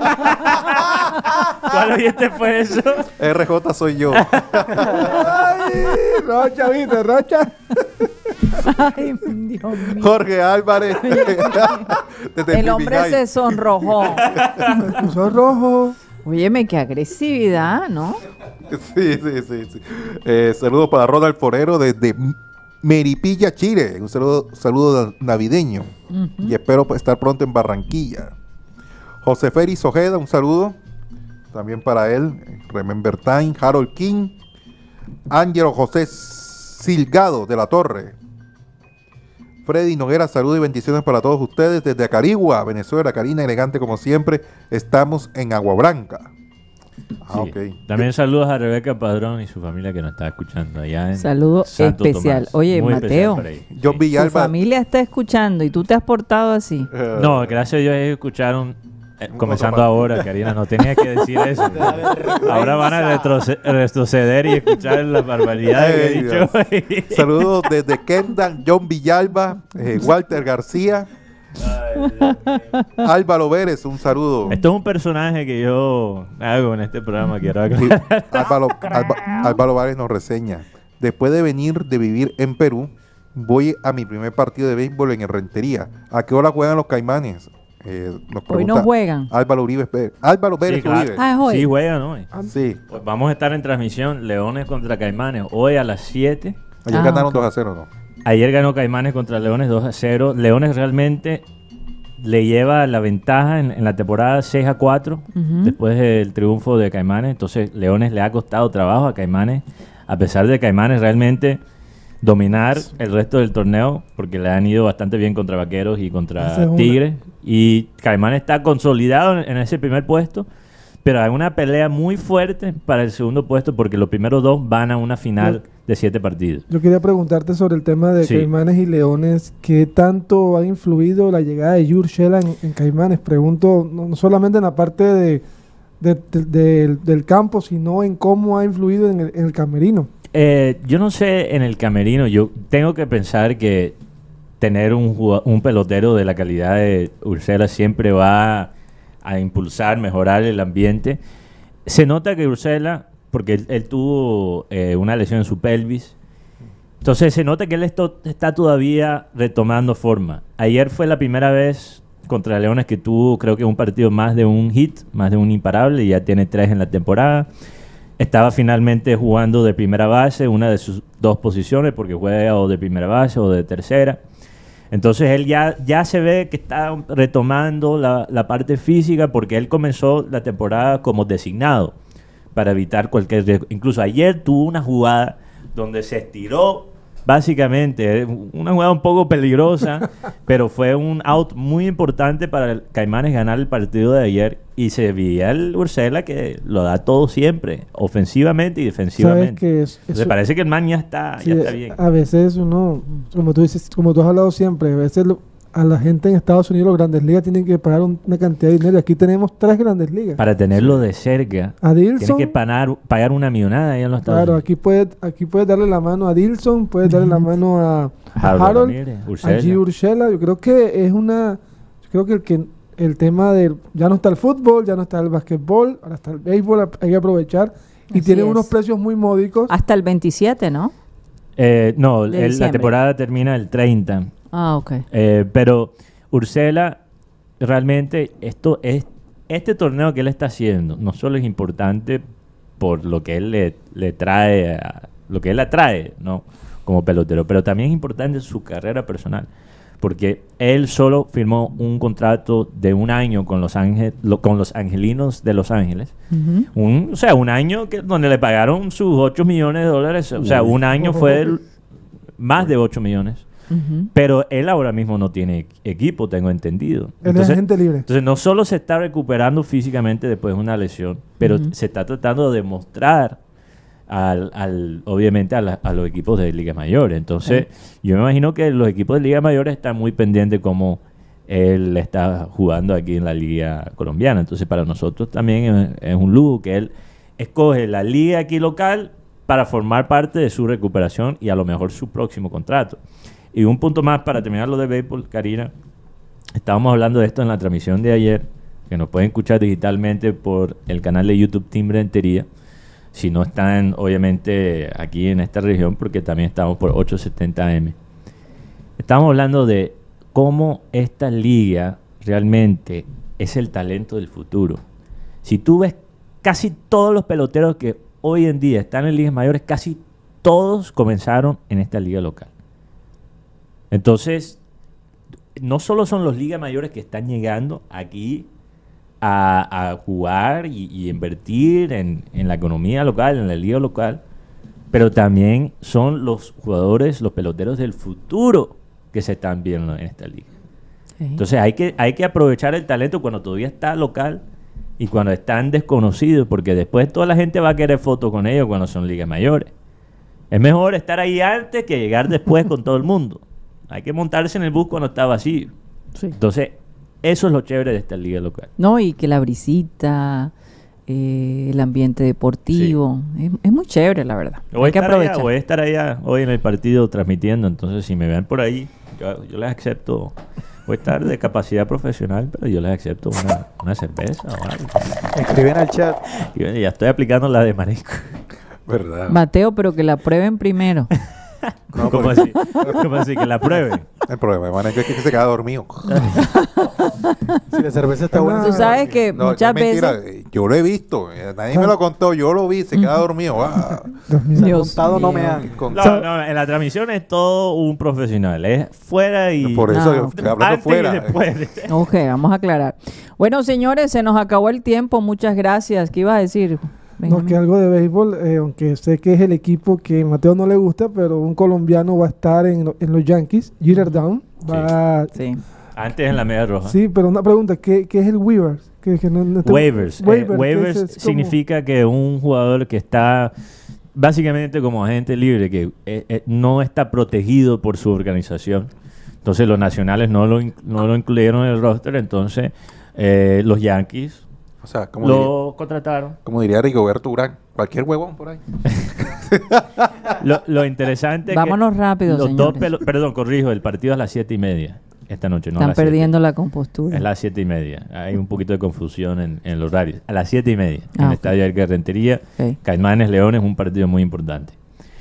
¿Cuál oyente fue eso? R J soy yo. Ay, Rocha, ¿viste? Rocha. Ay, Dios mío. Jorge Álvarez. desde El hombre Pipigay. se sonrojó. Se puso rojo. Óyeme, qué agresividad, ¿no? Sí, sí, sí. sí. Eh, saludos para Ronald Forero desde M- Meripilla, Chile. Un saludo, saludo navideño. Ujú. Y espero pues, estar pronto en Barranquilla. José Félix Ojeda, un saludo. También para él. Remember Time, Harold King. Ángelo José Silgado de la Torre. Freddy Noguera, saludos y bendiciones para todos ustedes desde Acarigua, Venezuela. Karina, elegante como siempre. Estamos en Agua Blanca. Ah, Sí. ok. También saludos a Rebeca Padrón y su familia que nos está escuchando allá en Saludo Santo especial. Tomás. Oye, Muy Mateo, especial para ellos. John tu Villalba. familia está escuchando y tú te has portado así. eh, No, gracias a Dios ellos escucharon Eh, comenzando ahora, Karina, no tenía que decir eso. Ahora van a retroce- retroceder y escuchar las barbaridades que he dicho. Dios. Saludos desde Kendall, John Villalba, eh, Walter García, Álvaro Vélez, un saludo. Esto es un personaje que yo hago en este programa, quiero aclarar. Álvaro, Alba- Álvaro Vélez nos reseña: después de venir de vivir en Perú, voy a mi primer partido de béisbol en el Rentería. ¿A qué hora juegan los Caimanes? Eh, nos Hoy no juegan. Álvaro Uribe Pérez. Álvaro Pérez Sí, claro. Uribe. Ah, es hoy. Sí, juegan hoy. Sí. Pues vamos a estar en transmisión Leones contra Caimanes hoy a las siete. Ayer Ah, ganaron ok. dos a cero, ¿no? Ayer ganó Caimanes contra Leones dos a cero. Leones realmente le lleva la ventaja en, en la temporada seis a cuatro Ujú. después del triunfo de Caimanes. Entonces Leones le ha costado trabajo a Caimanes, a pesar de Caimanes realmente dominar el resto del torneo, porque le han ido bastante bien contra Vaqueros y Esa contra es una. Tigres. Y Caimanes está consolidado en, en ese primer puesto, pero hay una pelea muy fuerte para el segundo puesto, porque los primeros dos van a una final de siete partidos. Yo quería preguntarte sobre el tema de Sí. Caimanes y Leones. ¿Qué tanto ha influido la llegada de Urshela en, en Caimanes? Pregunto, no, no solamente en la parte de, de- de- del- del campo, sino en cómo ha influido en el, en el camerino. Eh, yo no sé en el camerino, yo tengo que pensar que tener un, jugua- un pelotero de la calidad de Urshela siempre va a impulsar, mejorar el ambiente. Se nota que Urshela, porque él, él tuvo eh, una lesión en su pelvis, entonces se nota que él esto- está todavía retomando forma. Ayer fue la primera vez contra Leones que tuvo, creo que un partido más de un hit, más de un imparable, y ya tiene tres en la temporada. Estaba finalmente jugando de primera base, una de sus dos posiciones, porque juega o de primera base o de tercera. Entonces él ya, ya se ve que está retomando la, la parte física, porque él comenzó la temporada como designado para evitar cualquier riesgo. Incluso ayer tuvo una jugada donde se estiró básicamente, eh, una jugada un poco peligrosa, pero fue un out muy importante para el Caimanes ganar el partido de ayer, y se veía el Urshela que lo da todo siempre, ofensivamente y defensivamente. que es- Entonces, eso- parece que el man ya está, Sí, ya está bien. a veces uno, como tú dices, como tú has hablado siempre, a veces lo- a la gente en Estados Unidos, las grandes ligas tienen que pagar un- una cantidad de dinero. Y aquí tenemos tres grandes ligas. Para tenerlo de cerca, A tienes Dilson, que pagar, pagar una millonada ahí en los Estados claro, Unidos. aquí puedes aquí puedes darle la mano a Dilson, puedes darle la mano a, a Harold Harold, Ramírez, a Urshela. G. Urshela. Yo creo que es una, yo creo que el que el tema del, ya no está el fútbol, ya no está el básquetbol, ahora está el béisbol, hay que aprovechar y Así tiene es. unos precios muy módicos. Hasta el veintisiete, ¿no? Eh, no, De el- la diciembre. temporada termina el treinta. Ah, ok. Eh, pero Urshela, realmente, esto es este torneo que él está haciendo, no solo es importante por lo que él le, le trae, a- lo que él atrae, ¿no? Como pelotero, pero también es importante su carrera personal, porque él solo firmó un contrato de un año con los, Ángel, lo- con los Angelinos de Los Ángeles. Ujú. Un, o sea, un año que, donde le pagaron sus ocho millones de dólares. O sea, Uy. un año fue el- más de ocho millones. Ujú. Pero él ahora mismo no tiene equ- equipo, tengo entendido. Él es agente libre. Entonces, no solo se está recuperando físicamente después de una lesión, pero Ujú. se está tratando de demostrar, al, al, obviamente, a, la- a los equipos de Liga Mayores. Entonces, yo me imagino que los equipos de Liga Mayores están muy pendientes cómo él está jugando aquí en la Liga Colombiana. Entonces, para nosotros también es, es un lujo que él escoge la liga aquí local para formar parte de su recuperación y a lo mejor su próximo contrato. Y un punto más para terminar lo de béisbol, Karina. Estábamos hablando de esto en la transmisión de ayer, que nos pueden escuchar digitalmente por el canal de YouTube Team Rentería. Si no están, obviamente, aquí en esta región, porque también estamos por ochocientos setenta eme. Estamos hablando de cómo esta liga realmente es el talento del futuro. Si tú ves casi todos los peloteros que hoy en día están en ligas mayores, casi todos comenzaron en esta liga local. Entonces, no solo son los ligas mayores que están llegando aquí a, a jugar y, y invertir en, en la economía local, en la liga local, pero también son los jugadores, los peloteros del futuro que se están viendo en esta liga. Sí. Entonces hay que, hay que aprovechar el talento cuando todavía está local y cuando están desconocidos, porque después toda la gente va a querer fotos con ellos cuando son ligas mayores. Es mejor estar ahí antes que llegar después con todo el mundo. Hay que montarse en el bus cuando está vacío. Sí. Entonces, Eso es lo chévere de esta liga local. No, y que la brisita, eh, el ambiente deportivo, sí. es, es muy chévere, la verdad. Voy Hay que a, estar aprovechar. allá, voy a estar allá hoy en el partido transmitiendo, entonces si me ven por ahí, yo, yo les acepto. Voy a estar de capacidad profesional, pero yo les acepto una, una cerveza o algo. Escriben al chat. Y bueno, ya estoy aplicando la de marisco. ¿Verdad? Mateo, pero que la prueben primero. No, ¿Cómo, así? ¿Cómo así? Que la prueben. El problema man, es que se queda dormido. Si la cerveza está buena. Tú sabes que No, muchas es mentira. veces... Yo lo he visto. Nadie me lo contó. Yo lo vi. Se queda dormido. Ah. Dios contado no mío. me han. No, no, en la transmisión es todo un profesional. Es fuera y... Por eso Ah, yo ok. estoy hablando Antes fuera. y después. Ok, vamos a aclarar. Bueno, señores, se nos acabó el tiempo. Muchas gracias. ¿Qué ibas a decir? No, Benjamín? que algo de béisbol, eh, aunque sé que es el equipo que a Mateo no le gusta, pero un colombiano va a estar en, lo- en los Yankees, Jeter Down. Va Sí. Antes en la media roja. Sí, pero una pregunta, ¿qué, qué es el waivers? Que, que no- no te- Waivers. Eh, Waiver, waivers que es- es como- significa que un jugador que está básicamente como agente libre, que eh, eh, no está protegido por su organización. Entonces los nacionales no lo, in- no lo incluyeron en el roster, entonces eh, los Yankees O sea, como, lo diría, contrataron. como diría Rigoberto Urán, cualquier huevón por ahí. Lo, lo interesante Vámonos es que rápido, los dos señores. pelo- perdón, corrijo, el partido es a las siete y media esta noche, no a Están las siete. perdiendo la compostura. Es las siete y media. Hay un poquito de confusión en, en los horarios. A las siete y media, en Ah, el ok. Estadio Edgar Rentería. Ok. Caimanes Leones, un partido muy importante.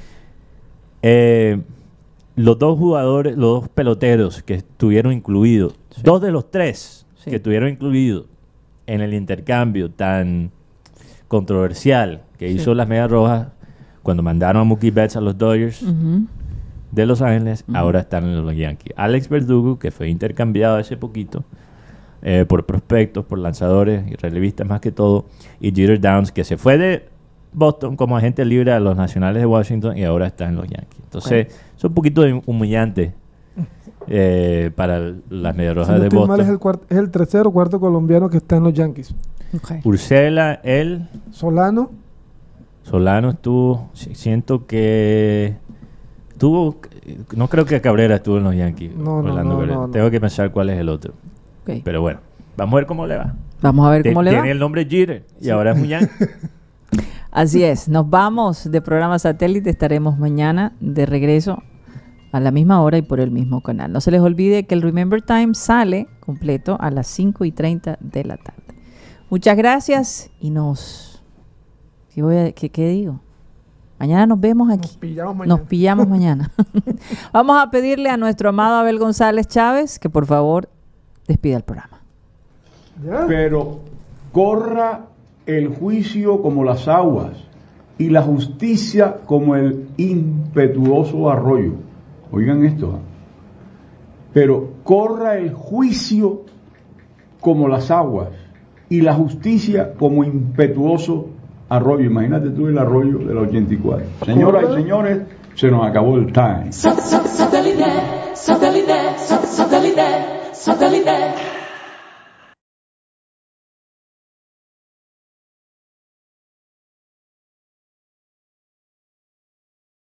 Eh, los dos jugadores, los dos peloteros que estuvieron incluidos, Sí. dos de los tres Sí. que estuvieron incluidos en el intercambio tan controversial que Sí. hizo las Medias Rojas cuando mandaron a Mookie Betts a los Dodgers Ujú. de Los Ángeles, Ujú. ahora están en los Yankees. Alex Verdugo, que fue intercambiado hace poquito eh, por prospectos, por lanzadores y relevistas más que todo, y Jeter Downs, que se fue de Boston como agente libre a los Nacionales de Washington y ahora está en los Yankees. Entonces, es un poquito de- humillante eh, para l- las Medias Si Rojas no de estoy mal, Boston. es el, cuart- es el tercero o cuarto colombiano que está en los Yankees. Ok. Ursela, él, Solano, Solano estuvo, si- siento que estuvo, no creo que Cabrera estuvo en los Yankees. No, no, Orlando no, Cabrera. no, no. Tengo que pensar cuál es el otro. Ok. Pero bueno, vamos a ver cómo le va. Vamos a ver Te- cómo le va. Tiene el nombre Jeter y ahora es un Yankee. Así es, nos vamos de programa satélite, estaremos mañana de regreso a la misma hora y por el mismo canal. No se les olvide que el Remember Time sale completo a las cinco y treinta de la tarde. Muchas gracias y nos... ¿Qué, voy a- qué- qué digo? Mañana nos vemos aquí. nos pillamos mañana. Nos pillamos mañana. Vamos a pedirle a nuestro amado Abel González Chávez que por favor despida el programa. ¿Ya? Pero corra el juicio como las aguas y la justicia como el impetuoso arroyo. Oigan esto. ¿eh? Pero corra el juicio como las aguas y la justicia como impetuoso arroyo. Imagínate tú el arroyo de la ochenta y cuatro. Señoras y señores, se nos acabó el time. Satellite, satellite, satellite, satellite.